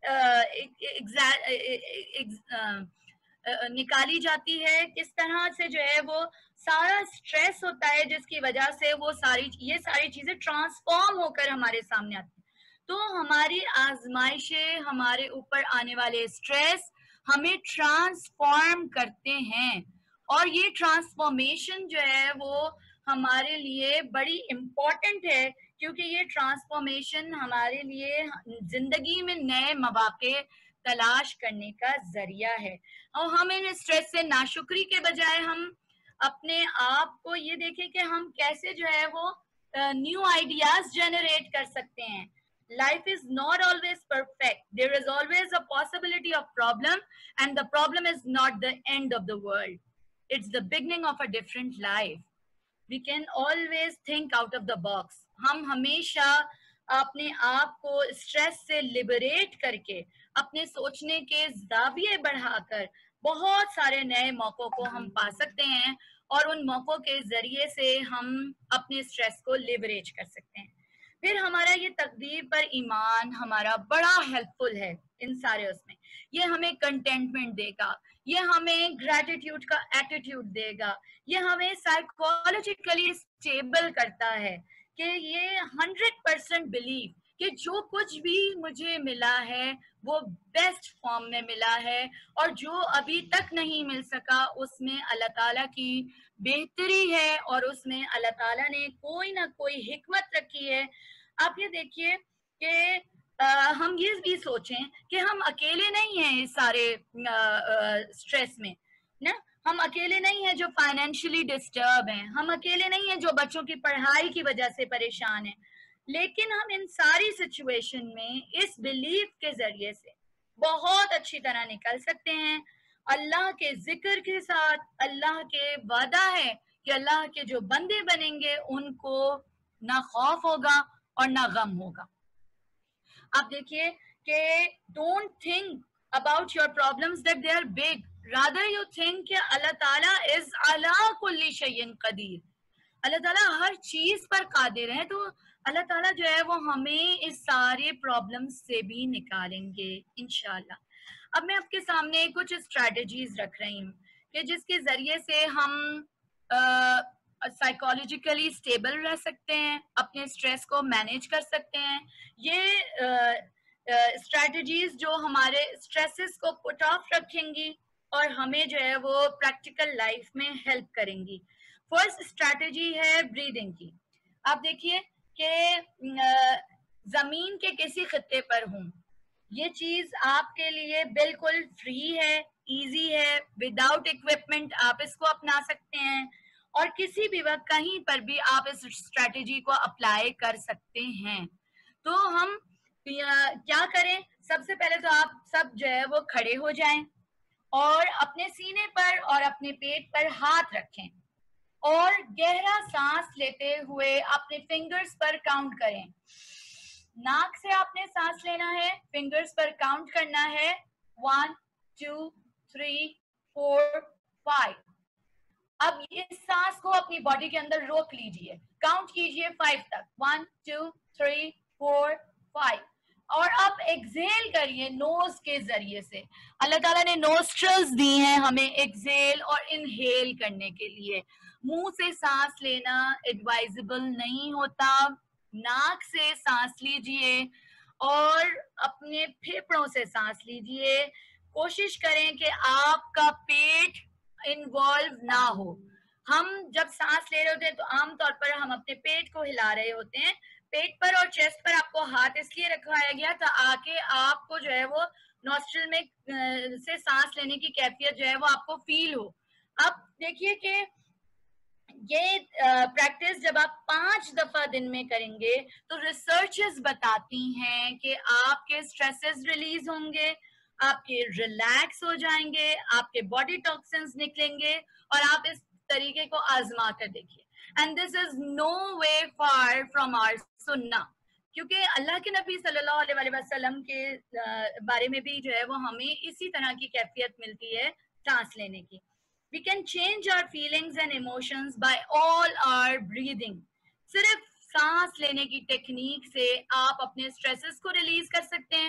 निकाली जाती है, किस तरह से जो है वो सारा स्ट्रेस होता है जिसकी वजह से वो सारी ये सारी चीजें ट्रांसफॉर्म होकर हमारे सामने आती हैं। तो हमारी आजमाइशें, हमारे ऊपर आने वाले स्ट्रेस हमें ट्रांसफॉर्म करते हैं, और ये ट्रांसफॉर्मेशन जो है वो हमारे लिए बड़ी इम्पोर्टेंट है, क्योंकि ये ट्रांसफॉर्मेशन हमारे लिए जिंदगी में नए मौके तलाश करने का जरिया है। और हम इन स्ट्रेस से नाशुक्री के बजाय हम अपने आप को ये देखें कि हम कैसे जो है वो न्यू आइडियाज जनरेट कर सकते हैं। Life is not always perfect. There is always a possibility of problem, and the problem is not the end of the world. It's the beginning of a different life. We can always think out of the box. हम हमेशा अपने आप को स्ट्रेस से लिबरेट करके अपने सोचने के ज़ाविये बढ़ाकर बहुत सारे नए मौकों को हम पा सकते हैं, और उन मौकों के जरिए से हम अपने स्ट्रेस को लिबरेट कर सकते हैं। फिर हमारा ये तकदीर पर ईमान हमारा बड़ा हेल्पफुल है इन सारे उसमें। ये हमें कंटेंटमेंट देगा, ये हमें ग्रैटिट्यूड का एटीट्यूड देगा, ये हमें साइकोलॉजिकली स्टेबल करता है कि ये हंड्रेड परसेंट बिलीव कि जो कुछ भी मुझे मिला है वो बेस्ट फॉर्म में मिला है, और जो अभी तक नहीं मिल सका उसमें अल्लाह ताला की बेहतरी है, और उसमें अल्लाह ताला ने कोई ना कोई हिकमत रखी है। आप ये देखिए कि हम ये भी सोचें कि हम अकेले नहीं हैं इस सारे स्ट्रेस में ना, हम अकेले नहीं हैं जो फाइनेंशियली डिस्टर्ब हैं, हम अकेले नहीं हैं जो बच्चों की पढ़ाई की वजह से परेशान हैं, लेकिन हम इन सारी सिचुएशन में इस बिलीफ के जरिए से बहुत अच्छी तरह निकल सकते हैं। अल्लाह के जिक्र के साथ, अल्लाह के वादा है कि अल्लाह के जो बंदे बनेंगे उनको ना खौफ होगा और ना गम होगा। आप देखिए कि don't think about your problems that they are big, rather you think कि अल्लाह ताला इज अला कुल्ली शैइन कदीर, अल्लाह ताला हर चीज पर कादिर है। तो अल्लाह ताला जो है वो हमें इस सारे प्रॉब्लम्स से भी निकालेंगे इंशाल्लाह। अब मैं आपके सामने कुछ स्ट्रेटजीज रख रही हूँ कि जिसके जरिए से हम साइकोलॉजिकली uh, स्टेबल रह सकते हैं, अपने स्ट्रेस को मैनेज कर सकते हैं। ये स्ट्रेटजीज uh, uh, जो हमारे स्ट्रेसेस को पुट ऑफ रखेंगी और हमें जो है वो प्रैक्टिकल लाइफ में हेल्प करेंगी। फर्स्ट स्ट्रेटजी है ब्रीदिंग की। आप देखिए कि जमीन के किसी खित्ते पर हूँ, ये चीज आपके लिए बिल्कुल फ्री है, इजी है, विदाउट इक्विपमेंट आप इसको अपना सकते हैं, और किसी भी वक्त कहीं पर भी आप इस स्ट्रेटजी को अप्लाई कर सकते हैं। तो हम क्या करें, सबसे पहले तो आप सब जो है वो खड़े हो जाएं और अपने सीने पर और अपने पेट पर हाथ रखें, और गहरा सांस लेते हुए अपने फिंगर्स पर काउंट करें। नाक से आपने सांस लेना है, फिंगर्स पर काउंट करना है, one two three four five. अब इस सांस को अपनी बॉडी के अंदर रोक लीजिए, काउंट कीजिए फाइव तक, one two three four five, और अब एक्सेल करिए नोज के जरिए से। अल्लाह ताला ने नोस्ट्रल्स दी हैं हमें एक्सेल और इनहेल करने के लिए। मुंह से सांस लेना एडवाइजेबल नहीं होता, नाक से सांस लीजिए और अपने फेफड़ों से सांस लीजिए। कोशिश करें कि आपका पेट इन्वॉल्व ना हो। हम जब सांस ले रहे होते हैं तो आमतौर पर हम अपने पेट को हिला रहे होते हैं। पेट पर और चेस्ट पर आपको हाथ इसलिए रखवाया गया था आके आपको जो है वो नॉस्ट्रल में से सांस लेने की कैफियत जो है वो आपको फील हो। अब देखिए कि ये प्रैक्टिस जब आप पांच दफा दिन में करेंगे तो रिसर्चर्स बताती हैं कि आपके स्ट्रेसेस रिलीज होंगे, आपके रिलैक्स हो जाएंगे, आपके बॉडी टॉक्सिन्स निकलेंगे, और आप इस तरीके को आजमा कर देखिए। And this is no way far from our sunnah, क्योंकि अल्लाह के नबी सल्लल्लाहु अलैहि वसल्लम के बारे में भी जो है वो हमें इसी तरह की कैफियत मिलती है सांस लेने की। We can change our feelings and emotions by all our breathing. सिर्फ सांस लेने की टेक्निक से आप अपने स्ट्रेसेस को रिलीज कर सकते हैं,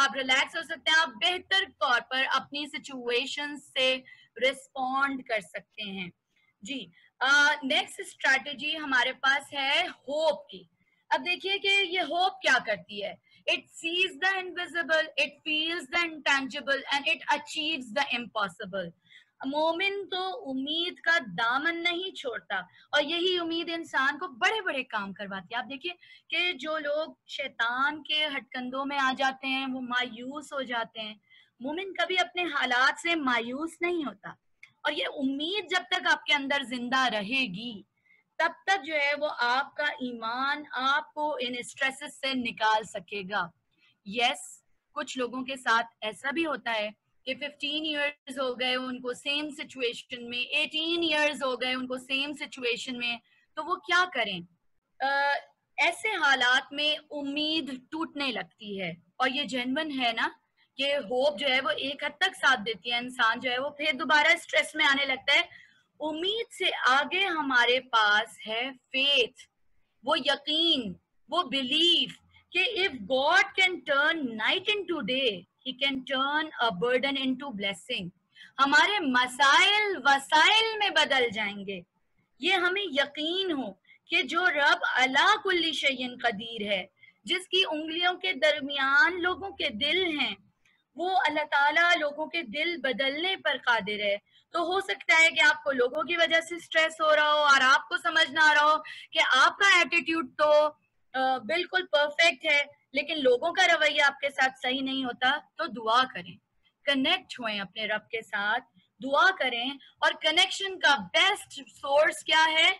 आप रिलैक्स हो सकते हैं, आप बेहतर तौर पर अपनी सिचुएशन से रिस्पॉन्ड कर सकते हैं। जी, नेक्स्ट स्ट्रैटेजी हमारे पास है होप की। अब देखिए कि ये होप क्या करती है। It sees the invisible, it feels the intangible and it achieves the impossible. मोमिन तो उम्मीद का दामन नहीं छोड़ता, और यही उम्मीद इंसान को बड़े बड़े काम करवाती है। आप देखिए कि जो लोग शैतान के हटकंदों में आ जाते हैं वो मायूस हो जाते हैं। मोमिन कभी अपने हालात से मायूस नहीं होता, और ये उम्मीद जब तक आपके अंदर जिंदा रहेगी तब तक जो है वो आपका ईमान आपको इन स्ट्रेसेस से निकाल सकेगा। यस yes, कुछ लोगों के साथ ऐसा भी होता है कि फिफ्टीन इयर्स हो गए उनको सेम सिचुएशन में, एटीन इयर्स हो गए उनको सेम सिचुएशन में, तो वो क्या करें? आ, ऐसे हालात में उम्मीद टूटने लगती है, और ये जेन्युइन है ना कि होप जो है वो एक हद तक साथ देती है, इंसान जो है वो फिर दोबारा स्ट्रेस में आने लगता है। उम्मीद से आगे हमारे पास है फेथ, वो यकीन, वो बिलीफ कि if God can turn night into day, he can turn a burden into blessing. हमारे मसाइल वसाइल में बदल जाएंगे। ये हमें यकीन हो कि जो रब अला कुल्ली शैइन कदीर है, जिसकी उंगलियों के दरमियान लोगों के दिल हैं, वो अल्लाह ताला लोगों के दिल बदलने पर कादिर है। तो हो सकता है कि आपको लोगों की वजह से स्ट्रेस हो रहा हो और आपको समझ ना आ रहा हो कि आपका एटीट्यूड तो आ, बिल्कुल परफेक्ट है, लेकिन लोगों का रवैया आपके साथ सही नहीं होता। तो दुआ करें, कनेक्ट हुए अपने रब के साथ, दुआ करें। और कनेक्शन का बेस्ट सोर्स क्या है?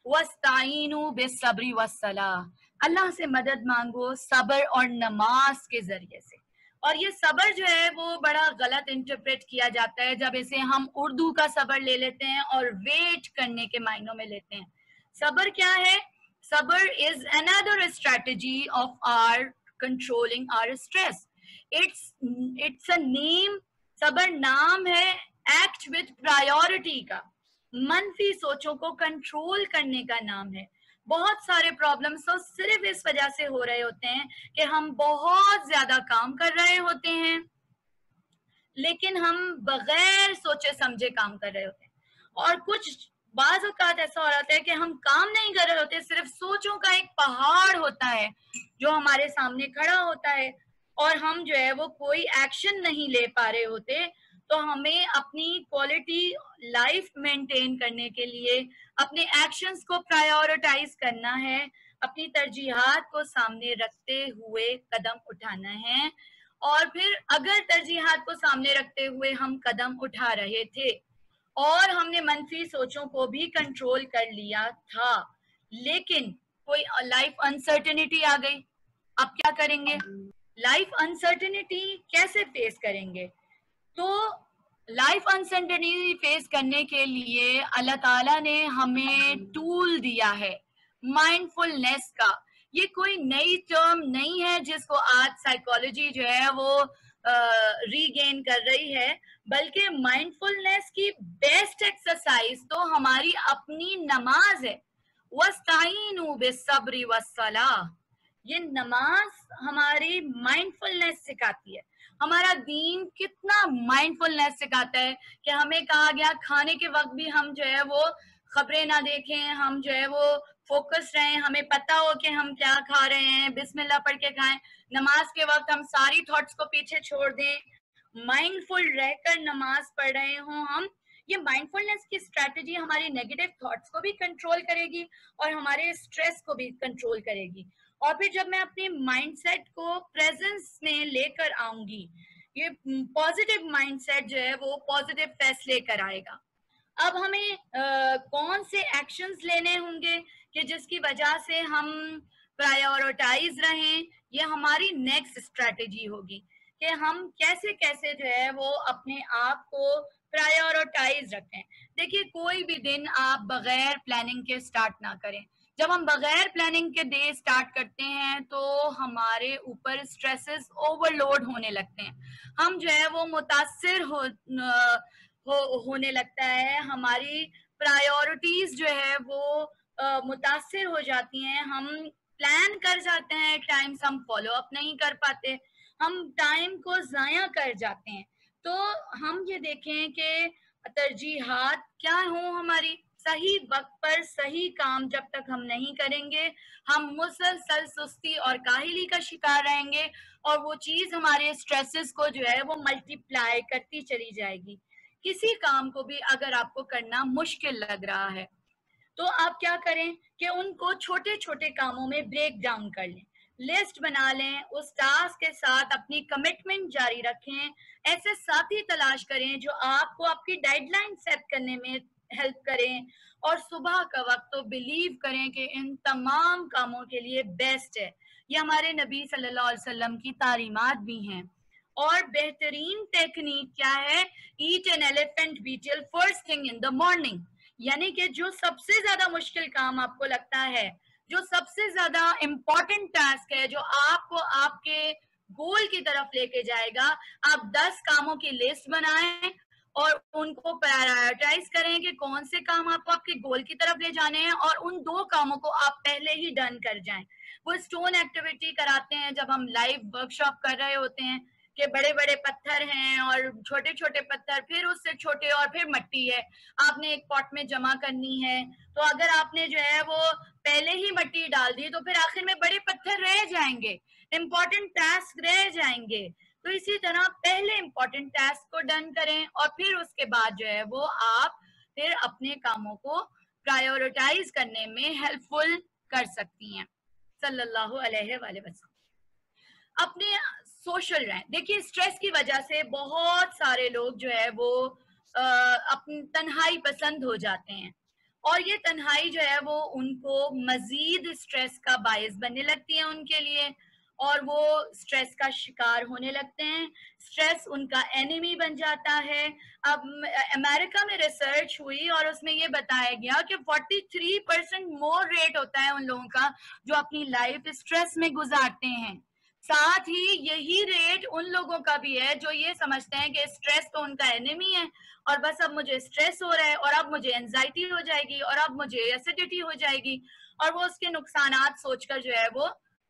वस्ताइनु बिस्सब्री वस्सलाह, अल्लाह से मदद मांगो सब्र और नमाज के जरिए से। और ये सब्र जो है वो बड़ा गलत इंटरप्रेट किया जाता है जब इसे हम उर्दू का सब्र ले लेते हैं और वेट करने के मायनों में लेते हैं। सब्र क्या है? सब्र is another strategy of our controlling our stress. It's it's a name, सब्र नाम है एक्ट विथ प्रायोरिटी का, मनफी सोचों को कंट्रोल करने का नाम है। बहुत सारे प्रॉब्लम्स तो सिर्फ इस वजह से हो रहे होते हैं कि हम बहुत ज्यादा काम कर रहे होते हैं, लेकिन हम बगैर सोचे समझे काम कर रहे होते हैं। और कुछ बाज़ औक़ात ऐसा हो रहा है कि हम काम नहीं कर रहे होते, सिर्फ सोचों का एक पहाड़ होता है जो हमारे सामने खड़ा होता है, और हम जो है वो कोई एक्शन नहीं ले पा रहे होते। तो हमें अपनी क्वालिटी लाइफ मेंटेन करने के लिए अपने एक्शंस को प्रायोरिटाइज करना है, अपनी तरजीहात को सामने रखते हुए कदम उठाना है। और फिर अगर तरजीहात को सामने रखते हुए हम कदम उठा रहे थे और हमने मनफी सोचों को भी कंट्रोल कर लिया था, लेकिन कोई लाइफ अनसर्टेनिटी आ गई, अब क्या करेंगे? लाइफ अनसर्टेनिटी कैसे फेस करेंगे? तो लाइफ अनसर्टेनिटी फेस करने के लिए अल्लाह ताला ने हमें टूल दिया है माइंडफुलनेस का। ये कोई नई टर्म नहीं है जिसको आज साइकोलॉजी जो है वो रीगेन कर रही है, बल्कि माइंडफुलनेस की बेस्ट एक्सरसाइज तो हमारी अपनी नमाज है। वस्ताइनु बिस्सब्री वस्सलाह, ये नमाज हमारी माइंडफुलनेस सिखाती है। हमारा दीन कितना माइंडफुलनेस सिखाता है कि हमें कहा गया खाने के वक्त भी हम जो है वो खबरें ना देखें, हम जो है वो फोकस रहें, हमें पता हो कि हम क्या खा रहे हैं, बिस्मिल्लाह पढ़ के खाएं। नमाज के वक्त हम सारी थॉट्स को पीछे छोड़ दें, माइंडफुल रहकर नमाज पढ़ रहे हों हम। ये माइंडफुलनेस की स्ट्रैटेजी हमारी नेगेटिव थॉट्स को भी कंट्रोल करेगी और हमारे स्ट्रेस को भी कंट्रोल करेगी। और फिर जब मैं अपने माइंडसेट को प्रेजेंस में लेकर आऊंगी, ये पॉजिटिव माइंडसेट जो है वो पॉजिटिव फैसले कर आएगा। अब हमें आ, कौन से एक्शंस लेने होंगे कि जिसकी वजह से हम प्रायोरिटाइज रहें, ये हमारी नेक्स्ट स्ट्रैटेजी होगी कि हम कैसे कैसे जो है वो अपने आप को प्रायोरिटाइज रखें। देखिए, कोई भी दिन आप बगैर प्लानिंग के स्टार्ट ना करें। जब हम बगैर प्लानिंग के डे स्टार्ट करते हैं तो हमारे ऊपर स्ट्रेसेस ओवरलोड होने लगते हैं, हम जो है वो मुतासिर हो, हो होने लगता है, हमारी प्रायोरिटीज जो है वो मुतासिर हो जाती हैं, हम प्लान कर जाते हैं, टाइम्स हम फॉलो अप नहीं कर पाते, हम टाइम को ज़ाया कर जाते हैं। तो हम ये देखें कि तरजीहात क्या हों हमारी, सही वक्त पर सही काम जब तक हम नहीं करेंगे, हम मुसलसल सुस्ती और काहिली का शिकार रहेंगे और वो चीज़ हमारे स्ट्रेसेस को जो है वो मल्टीप्लाई करती चली जाएगी। किसी काम को भी अगर आपको करना मुश्किल लग रहा है तो आप क्या करें कि उनको छोटे छोटे कामों में ब्रेक डाउन कर लें, लिस्ट बना लें, उस टास्क के साथ अपनी कमिटमेंट जारी रखें, ऐसे साथी तलाश करें जो आपको आपकी डेडलाइन सेट करने में हेल्प करें। और सुबह का वक्त तो बिलीव करें कि इन तमाम कामों के लिए बेस्ट है। ये हमारे नबी सल्लल्लाहु अलैहि वसल्लम की तालीमात भी हैं। और बेहतरीन टेक्निक क्या है, eat an elephant beetle first thing in the morning, यानी कि जो सबसे ज्यादा मुश्किल काम आपको लगता है, जो सबसे ज्यादा इम्पोर्टेंट टास्क है, जो आपको आपके गोल की तरफ लेके जाएगा, आप दस कामों की लिस्ट बनाएं और उनको प्रायोरिटाइज करें कि कौन से काम आपको आपके गोल की तरफ ले जाने हैं और उन दो कामों को आप पहले ही डन कर जाएं। वो स्टोन एक्टिविटी कराते हैं जब हम लाइव वर्कशॉप कर रहे होते हैं कि बड़े बड़े पत्थर हैं और छोटे छोटे पत्थर, फिर उससे छोटे और फिर मिट्टी है, आपने एक पॉट में जमा करनी है। तो अगर आपने जो है वो पहले ही मिट्टी डाल दी तो फिर आखिर में बड़े पत्थर रह जाएंगे, इम्पोर्टेंट टास्क रह जाएंगे। तो इसी तरह पहले इम्पोर्टेंट टास्क को डन करें और फिर उसके बाद जो है वो आप फिर अपने कामों को प्रायोरिटाइज करने में हेल्पफुल कर सकती हैं। सल्लल्लाहु अलैहि वसल्लम। अपने सोशल रहें। देखिए स्ट्रेस की वजह से बहुत सारे लोग जो है वो अपनी तन्हाई पसंद हो जाते हैं और ये तन्हाई जो है वो उनको मजीद स्ट्रेस का बायस बनने लगती है उनके लिए और वो स्ट्रेस का शिकार होने लगते हैं। स्ट्रेस उनका एनिमी बन जाता है। अब अमेरिका में रिसर्च हुई और उसमें ये बताया गया कि तैंतालीस परसेंट मोर रेट होता है उन लोगों का जो अपनी लाइफ स्ट्रेस में गुजारते हैं। साथ ही यही रेट उन लोगों का भी है जो ये समझते हैं कि स्ट्रेस तो उनका एनिमी है और बस अब मुझे स्ट्रेस हो रहा है और अब मुझे एंजाइटी हो जाएगी और अब मुझे एसिडिटी हो जाएगी और वो उसके नुकसानात सोचकर जो है वो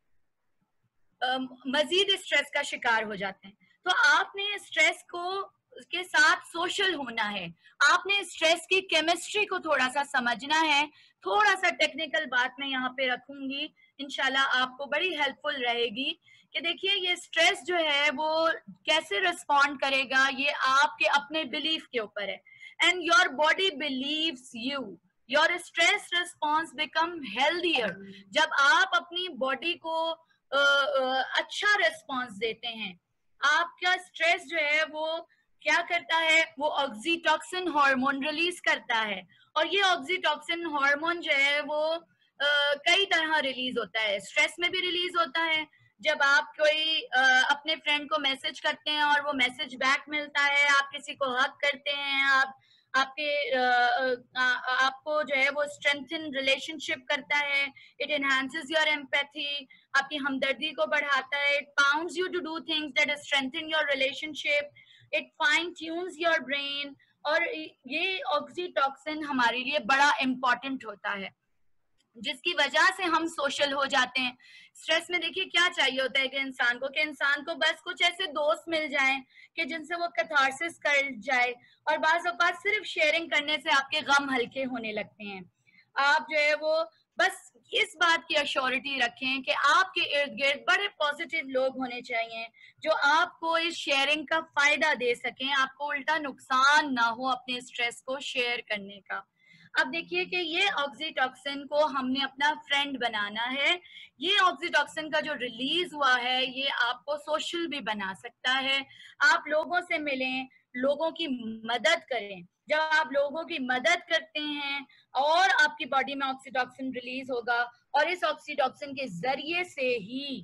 मजीद स्ट्रेस का शिकार हो जाते हैं। तो आपने स्ट्रेस को के साथ सोशल होना है, आपने स्ट्रेस की केमिस्ट्री को थोड़ा सा समझना है। थोड़ा सा टेक्निकल बात मैं यहाँ पे रखूंगी, इंशाल्लाह आपको बड़ी हेल्पफुल रहेगी कि देखिए ये स्ट्रेस जो है वो कैसे रिस्पॉन्ड करेगा, ये आपके अपने बिलीफ के ऊपर है। And your body believes you, your stress response become healthier. जब आप अपनी बॉडी को Uh, uh, अच्छा रिस्पॉन्स देते हैं, आपका स्ट्रेस जो है वो क्या करता है, वो ऑक्सीटॉक्सिन हार्मोन रिलीज करता है और ये ऑक्सीटॉक्सिन हार्मोन जो है वो uh, कई तरह रिलीज होता है। स्ट्रेस में भी रिलीज होता है, जब आप कोई uh, अपने फ्रेंड को मैसेज करते हैं और वो मैसेज बैक मिलता है, आप किसी को हक करते हैं, आप आपके आ, आ, आपको जो है वो स्ट्रेंथन रिलेशनशिप करता है, इट एनहांसेस योर एम्पैथी, आपकी हमदर्दी को बढ़ाता है, it pounds you to do things that strengthen your relationship, it fine tunes your brain. और ये ऑक्सीटॉक्सिन हमारे लिए बड़ा इम्पोर्टेंट होता है जिसकी वजह से हम सोशल हो जाते हैं। स्ट्रेस में देखिए क्या चाहिए होता है कि इंसान को कि इंसान को बस कुछ ऐसे दोस्त मिल जाएं कि जिनसे वो कैथारसिस कर जाए और बाज़ औक़ात सिर्फ शेयरिंग करने से आपके गम हल्के होने लगते हैं। आप जो है वो बस इस बात की अश्योरिटी रखें कि आपके इर्द गिर्द बड़े पॉजिटिव लोग होने चाहिए जो आपको इस शेयरिंग का फायदा दे सकें, आपको उल्टा नुकसान ना हो अपने स्ट्रेस को शेयर करने का। अब देखिए कि ये ऑक्सीटॉक्सिन को हमने अपना फ्रेंड बनाना है। ये ऑक्सीटॉक्सिन का जो रिलीज हुआ है ये आपको सोशल भी बना सकता है। आप लोगों से मिलें, लोगों की मदद करें। जब आप लोगों की मदद करते हैं और आपकी बॉडी में ऑक्सीटॉक्सिन रिलीज होगा और इस ऑक्सीटॉक्सिन के जरिए से ही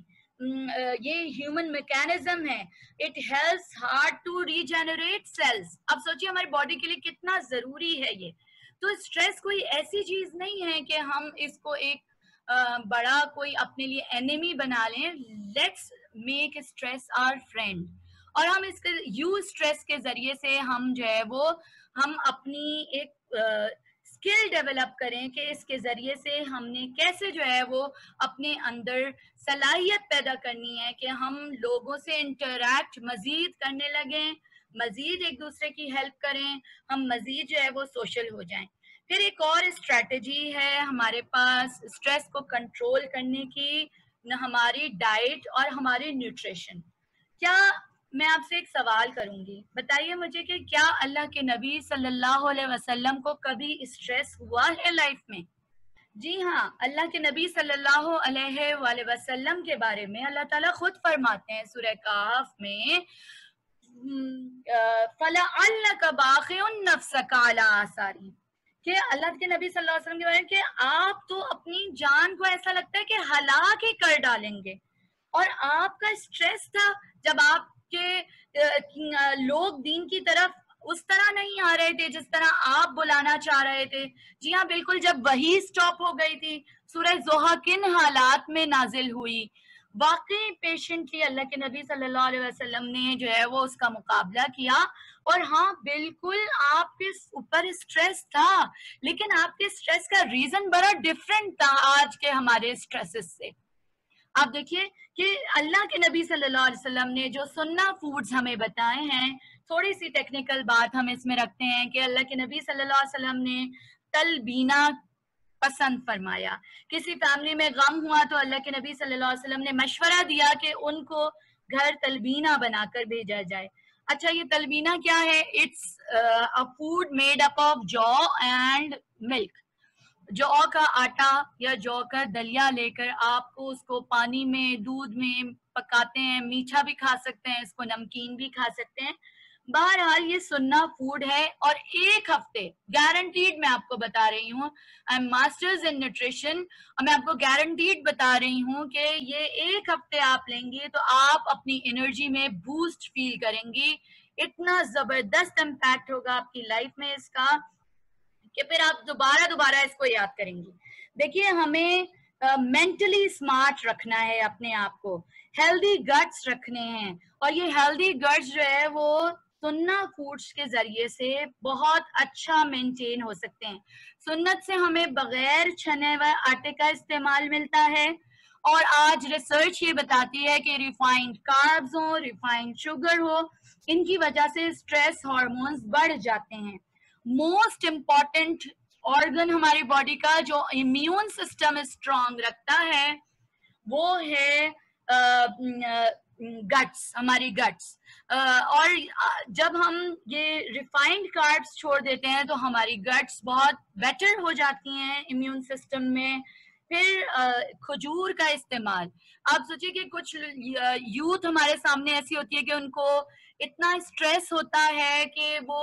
ये ह्यूमन मैकेनिज्म है, it helps heart to regenerate cells. अब सोचिए हमारी बॉडी के लिए कितना जरूरी है ये। तो स्ट्रेस कोई ऐसी चीज नहीं है कि हम इसको एक आ, बड़ा कोई अपने लिए एनिमी बना लें। Let's make stress our friend और हम इसके यूज स्ट्रेस के जरिए से हम जो है वो हम अपनी एक स्किल डेवलप करें कि इसके ज़रिए से हमने कैसे जो है वो अपने अंदर सलाहियत पैदा करनी है कि हम लोगों से इंटरैक्ट मज़ीद करने लगें, मज़ीद एक दूसरे की हेल्प करें, हम मज़ीद जो है वो सोशल हो जाएं। फिर एक और स्ट्रेटजी है हमारे पास स्ट्रेस को कंट्रोल करने की, न हमारी डाइट और हमारी न्यूट्रिशन। क्या मैं आपसे एक सवाल करूंगी, बताइए मुझे कि क्या अल्लाह के नबी सल्लल्लाहु अलैहि वसल्लम को कभी स्ट्रेस हुआ है लाइफ में? जी हाँ, अल्लाह के नबी सल्लल्लाहु अलैहि वसल्लम के बारे में अल्लाह ताला खुद फरमाते हैं सूरह कहफ में, फलअल्लका बाखिउन नफ्सका अला आसारी, कि अल्लाह के नबी सल्लल्लाहु अलैहि वसल्लम के बारे में कि आप तो अपनी जान को ऐसा लगता है कि हलाक ही कर डालेंगे। और आपका स्ट्रेस था जब आपके लोग दीन की तरफ उस तरह नहीं आ रहे थे जिस तरह आप बुलाना चाह रहे थे। जी हाँ बिल्कुल, जब वही स्टॉप हो गई थी, सूरह ज़ोहा किन हालात में नाजिल हुई, वाकई पेशेंटली अल्लाह के नबी सल्लल्लाहु अलैहि वसल्लम ने जो है वो उसका मुकाबला किया। और हाँ बिल्कुल आपके ऊपर स्ट्रेस था, लेकिन आपके स्ट्रेस का रीजन बड़ा डिफरेंट था आज के हमारे स्ट्रेसेस से। आप देखिए कि अल्लाह के नबी सल्लल्लाहु अलैहि वसल्लम ने जो सुन्ना फूड्स हमें बताए हैं, थोड़ी सी टेक्निकल बात हम इसमें रखते हैं कि अल्लाह के नबी सल्लल्लाहु अलैहि वसल्लम ने तलबीना पसंद फरमाया। किसी फैमिली में गम हुआ तो अल्लाह के नबी सल्लल्लाहु अलैहि वसल्लम ने मशवरा दिया कि उनको घर तलबीना बनाकर भेजा जाए। अच्छा, ये तलबीना क्या है? It's a food made up of jau and milk. जौ का आटा या जौ का दलिया लेकर आपको उसको पानी में दूध में पकाते हैं, मीठा भी खा सकते हैं, इसको नमकीन भी खा सकते हैं। बहरहाल ये सुन्ना फूड है और एक हफ्ते गारंटीड, मैं आपको बता रही हूँ, I am masters in nutrition, और मैं आपको गारंटीड बता रही हूँ कि ये एक हफ्ते आप लेंगे तो आप अपनी एनर्जी में बूस्ट फील करेंगी। इतना जबरदस्त इम्पैक्ट होगा आपकी लाइफ में इसका कि फिर आप दोबारा दोबारा इसको याद करेंगी। देखिए, हमें मेंटली uh, स्मार्ट रखना है, अपने आप को हेल्दी गट्स रखने हैं, और ये हेल्दी गट्स जो है वो सुन्ना फूड्स के जरिए से बहुत अच्छा मेंटेन हो सकते हैं। सुन्नत से हमें बगैर छने हुए आटे का इस्तेमाल मिलता है, और आज रिसर्च ये बताती है कि रिफाइंड कार्ब्स हो, रिफाइंड शुगर हो, इनकी वजह से स्ट्रेस हार्मोन्स बढ़ जाते हैं। मोस्ट इम्पॉर्टेंट ऑर्गन हमारी बॉडी का जो इम्यून सिस्टम स्ट्रांग रखता है वो है गट्स, हमारी गट्स। और जब हम ये रिफाइंड कार्ब्स छोड़ देते हैं तो हमारी गट्स बहुत बेटर हो जाती हैं इम्यून सिस्टम में। फिर खजूर का इस्तेमाल, आप सोचिए कि कुछ यूथ हमारे सामने ऐसी होती है कि उनको इतना स्ट्रेस होता है कि वो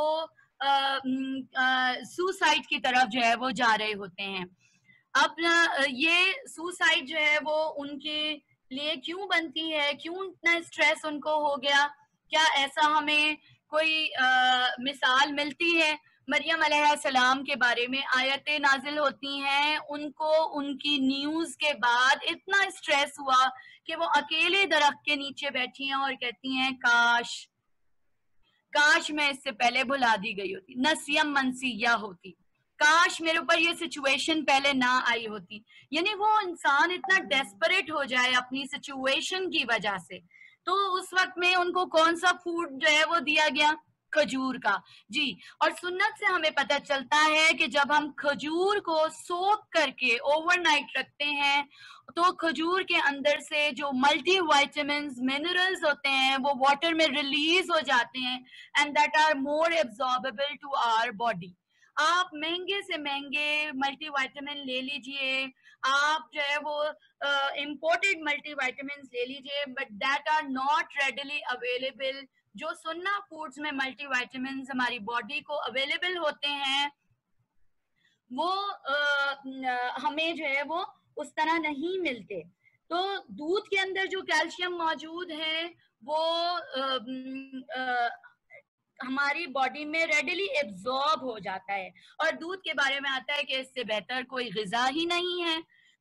सुसाइड की तरफ जो है वो जा रहे होते हैं। अब ये सुसाइड जो है वो उनके लिए क्यों बनती है, क्यों इतना स्ट्रेस उनको हो गया? क्या ऐसा हमें कोई आ, मिसाल मिलती है? मरियम अलैहिस्सलाम के बारे में आयतें नाजिल होती हैं, उनको उनकी न्यूज के बाद इतना स्ट्रेस हुआ कि वो अकेले दरख्त के नीचे बैठी हैं और कहती हैं काश काश मैं इससे पहले भुला दी गई होती, नसियम मनसिया होती, काश मेरे ऊपर ये सिचुएशन पहले ना आई होती। यानी वो इंसान इतना डेस्परेट हो जाए अपनी सिचुएशन की वजह से, तो उस वक्त में उनको कौन सा फूड जो है वो दिया गया? खजूर का। जी, और सुन्नत से हमें पता चलता है कि जब हम खजूर को सोक करके ओवरनाइट रखते हैं तो खजूर के अंदर से जो मल्टी वाइटामिन्स मिनरल्स होते हैं वो वाटर में रिलीज हो जाते हैं, and that are more absorbable to our body. आप महंगे से महंगे मल्टी वाइटामिन ले लीजिए, आप जो है वो इम्पोर्टेड मल्टी वाइटामिन ले लीजिए, but that are not readily available. जो सुन्ना फूड्स में मल्टी वाइटामिन हमारी बॉडी को अवेलेबल होते हैं वो आ, हमें जो है वो उस तरह नहीं मिलते। तो दूध के अंदर जो कैल्शियम मौजूद है वो आ, आ, हमारी बॉडी में रेडिली एब्जॉर्ब हो जाता है, और दूध के बारे में आता है कि इससे बेहतर कोई ग़िज़ा ही नहीं है।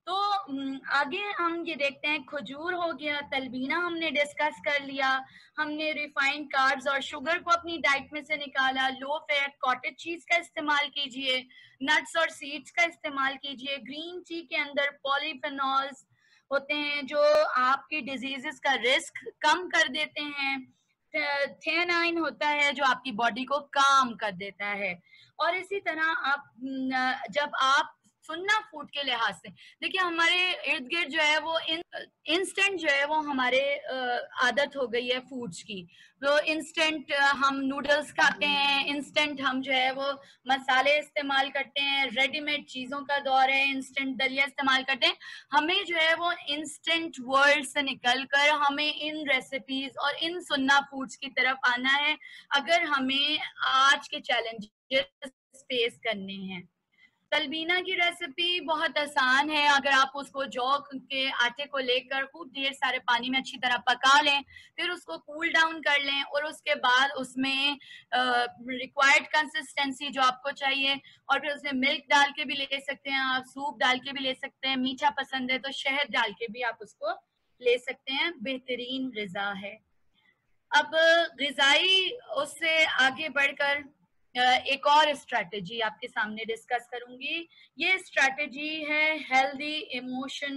तो आगे हम ये देखते हैं, खजूर हो गया, तलबीना हमने डिस्कस कर लिया, हमने रिफाइंड कार्ब्स और शुगर को अपनी डाइट में से निकाला, लो फैट कॉटेज चीज का इस्तेमाल कीजिए, नट्स और सीड्स का इस्तेमाल कीजिए, ग्रीन टी के अंदर पॉलीफेनॉल्स होते हैं जो आपकी डिजीजेस का रिस्क कम कर देते हैं, थियानाइन होता है जो आपकी बॉडी को काम कर देता है। और इसी तरह आप जब आप सुन्ना फूड के लिहाज से देखिए, हमारे इर्द गिर्द जो है वो इन इंस्टेंट जो है वो हमारे आदत हो गई है फूड्स की। तो इंस्टेंट हम नूडल्स खाते हैं, इंस्टेंट हम जो है वो मसाले इस्तेमाल करते हैं, रेडीमेड चीजों का दौर है, इंस्टेंट दलिया इस्तेमाल करते हैं। हमें जो है वो इंस्टेंट वर्ल्ड से निकल कर हमें इन रेसिपीज और इन सुन्ना फूड्स की तरफ आना है, अगर हमें आज के चैलेंजेस फेस करने हैं। तलबीना की रेसिपी बहुत आसान है, अगर आप उसको जौ के आटे को लेकर खूब ढेर सारे पानी में अच्छी तरह पका लें, फिर उसको कूल डाउन कर लें और उसके बाद उसमें रिक्वायर्ड कंसिस्टेंसी जो आपको चाहिए, और फिर उसमें मिल्क डाल के भी ले सकते हैं आप, सूप डाल के भी ले सकते हैं, मीठा पसंद है तो शहद डाल के भी आप उसको ले सकते हैं, बेहतरीन ग़िज़ा है। अब ग़िज़ाई उससे आगे बढ़कर एक और स्ट्रैटेजी आपके सामने डिस्कस करूंगी। ये स्ट्रैटेजी है healthy emotion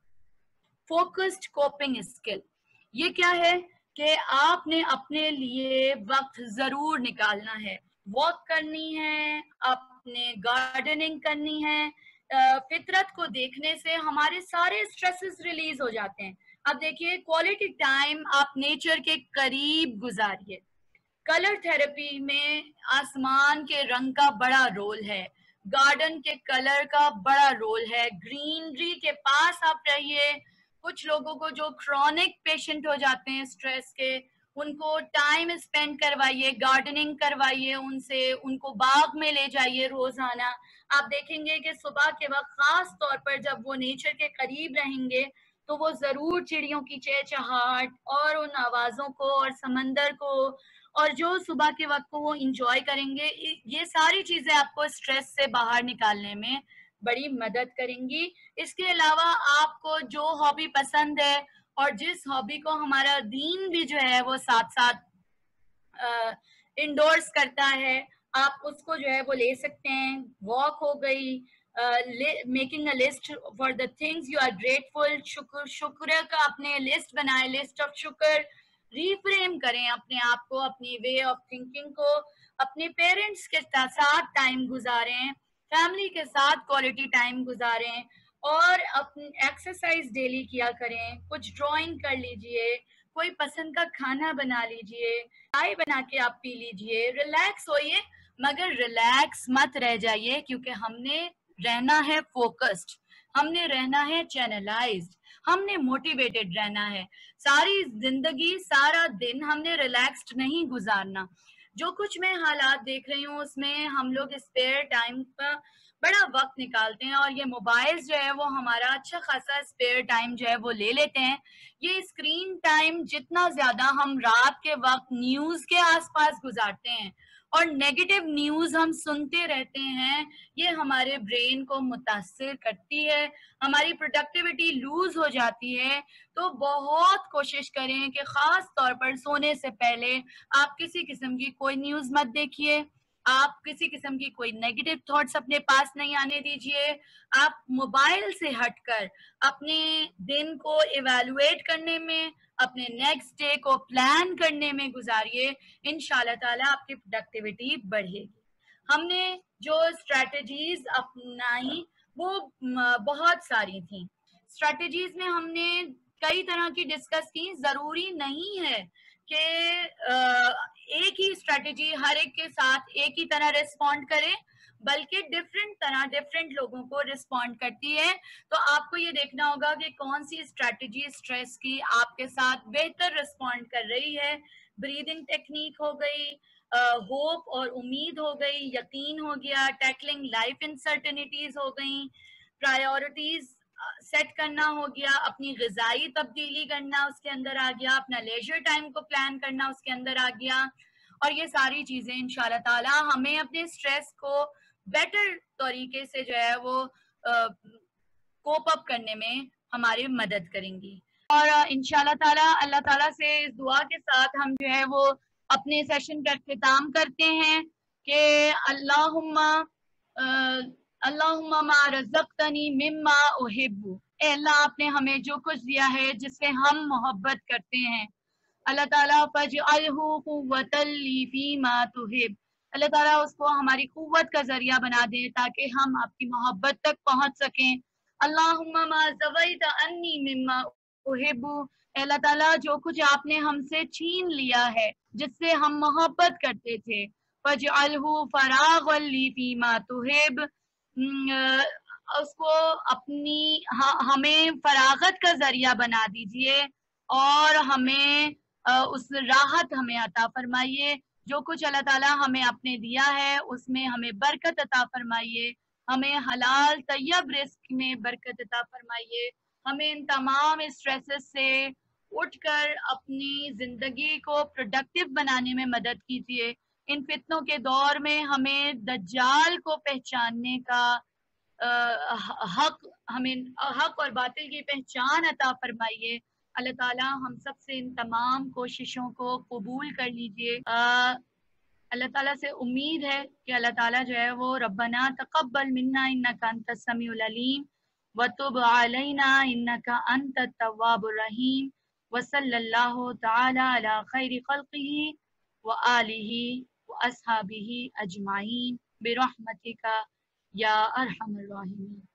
focused coping skill. ये क्या है कि आपने अपने लिए वक्त जरूर निकालना है, वॉक करनी है, आपने गार्डनिंग करनी है। फितरत को देखने से हमारे सारे स्ट्रेसेस रिलीज हो जाते हैं। अब देखिए, क्वालिटी टाइम आप नेचर के करीब गुजारिए। कलर थेरेपी में आसमान के रंग का बड़ा रोल है, गार्डन के कलर का बड़ा रोल है, ग्रीनरी के पास आप रहिए। कुछ लोगों को जो क्रॉनिक पेशेंट हो जाते हैं स्ट्रेस के, उनको टाइम स्पेंड करवाइए, गार्डनिंग करवाइए उनसे, उनको बाग में ले जाइए रोजाना। आप देखेंगे कि सुबह के वक्त खास तौर पर जब वो नेचर के करीब रहेंगे तो वो जरूर चिड़ियों की चहचहाट और उन आवाजों को और समंदर को और जो सुबह के वक्त को वो इंजॉय करेंगे। ये सारी चीजें आपको स्ट्रेस से बाहर निकालने में बड़ी मदद करेंगी। इसके अलावा आपको जो हॉबी पसंद है और जिस हॉबी को हमारा दीन भी जो है वो साथ साथ इंडोर्स करता है, आप उसको जो है वो ले सकते हैं। वॉक हो गई, making a list for the things you are grateful, शुक्र शुक्र का अपने लिस्ट बनाए, लिस्ट ऑफ शुक्र। रिफ्रेम करें अपने आप को, अपनी वे ऑफ थिंकिंग को। अपने पेरेंट्स के साथ टाइम गुजारें, फैमिली के साथ क्वालिटी टाइम गुजारें और अपनी एक्सरसाइज डेली किया करें। कुछ ड्राइंग कर लीजिए, कोई पसंद का खाना बना लीजिए, चाय बना के आप पी लीजिए, रिलैक्स होइए, मगर रिलैक्स मत रह जाइए, क्योंकि हमने रहना है फोकस्ड, हमने रहना है चैनलाइज्ड, हमने मोटिवेटेड रहना है। सारी जिंदगी सारा दिन हमने रिलैक्स्ड नहीं गुजारना। जो कुछ मैं हालात देख रही हूँ उसमें हम लोग स्पेयर टाइम पर बड़ा वक्त निकालते हैं और ये मोबाइल्स जो है वो हमारा अच्छा खासा स्पेयर टाइम जो है वो ले लेते हैं। ये स्क्रीन टाइम जितना ज्यादा हम रात के वक्त न्यूज के आसपास गुजारते हैं और नेगेटिव न्यूज हम सुनते रहते हैं, ये हमारे ब्रेन को मुतासिर करती है, हमारी प्रोडक्टिविटी लूज हो जाती है। तो बहुत कोशिश करें कि खास तौर पर सोने से पहले आप किसी किस्म की कोई न्यूज मत देखिए, आप किसी किस्म की कोई नेगेटिव थॉट्स अपने पास नहीं आने दीजिए। आप मोबाइल से हटकर अपने दिन को इवैल्यूएट करने में, अपने नेक्स्ट डे को प्लान करने में गुजारिए। इंशाल्लाह ताला आपकी प्रोडक्टिविटी बढ़ेगी। हमने जो स्ट्रैटेजीज अपनाई वो बहुत सारी थी। स्ट्रैटेजीज में हमने कई तरह की डिस्कस की। जरूरी नहीं है कि एक ही स्ट्रैटेजी हर एक के साथ एक ही तरह रिस्पॉन्ड करे, बल्कि डिफरेंट तरह डिफरेंट लोगों को रिस्पॉन्ड करती है। तो आपको ये देखना होगा कि कौन सी स्ट्रैटेजी स्ट्रेस की आपके साथ बेहतर रिस्पॉन्ड कर रही है। ब्रीदिंग टेक्निक हो गई, होप uh, और उम्मीद हो गई, यकीन हो गया, टैकलिंग लाइफ अनसर्टेनिटीज हो गई, प्रायोरिटीज सेट करना हो गया, अपनी ग़िज़ाई तब्दीली करना उसके अंदर आ गया, अपना लेजर टाइम को प्लान करना उसके अंदर आ गया। और ये सारी चीजें इंशाल्लाह ताला हमें अपने स्ट्रेस को बेटर तरीके से जो है वो कोप अप करने में हमारी मदद करेंगी। और इंशाल्लाह ताला अल्लाह ताला से इस दुआ के साथ हम जो है वो अपने सेशन का इख्तिताम करते हैं कि अल्लाहुम्मा अल्लाहुम्मा मा रज़क़तनी मिम्मा उहिब्बु, ए अल्लाह आपने हमें जो कुछ दिया है जिससे हम मोहब्बत करते हैं, अल्लाह ताला फजअलहु कुव्वतल ली फीमा तुहिब, अल्लाह ताला उसको हमारी कुव्वत का जरिया बना दे ताकि हम आपकी मोहब्बत तक पहुंच सकें। अल्लाहुम्मा मा ज़वैत अन्नी मिम्मा उहिब्बु, अल्लाह ताला जो कुछ आपने हमसे छीन लिया है जिससे हम मोहब्बत करते थे, फजअलहु फरागल ली फीमा तुहिब, उसको अपनी हमें फरागत का जरिया बना दीजिए और हमें उस राहत हमें अता फरमाइए। जो कुछ अल्लाह ताला हमें आपने दिया है उसमें हमें बरकत अता फरमाइए, हमें हलाल तैयब रिस्क में बरकत अता फरमाइए, हमें इन तमाम स्ट्रेसेस से उठकर अपनी जिंदगी को प्रोडक्टिव बनाने में मदद कीजिए। इन फितनों के दौर में हमें दज्जाल को पहचानने का हक, हमें हक और बातिल की पहचान अता फरमाइए। अल्लाह ताला हम सब से इन तमाम कोशिशों को कबूल कर लीजिए। अल्लाह ताला से उम्मीद है कि अल्लाह ताला जो है वो रब्बना तक़ब्बल मिन्ना इन्नका अंतस समीउल अलीम व तुब अलैना इन्नका अंतत तव्वाबुर रहीम व सल्लल्लाहु तआला अला खैरि खल्क़िही व आलिही व अस्हाबिही अजमाइन बिरहमतिका या अरहमर राहिमीन।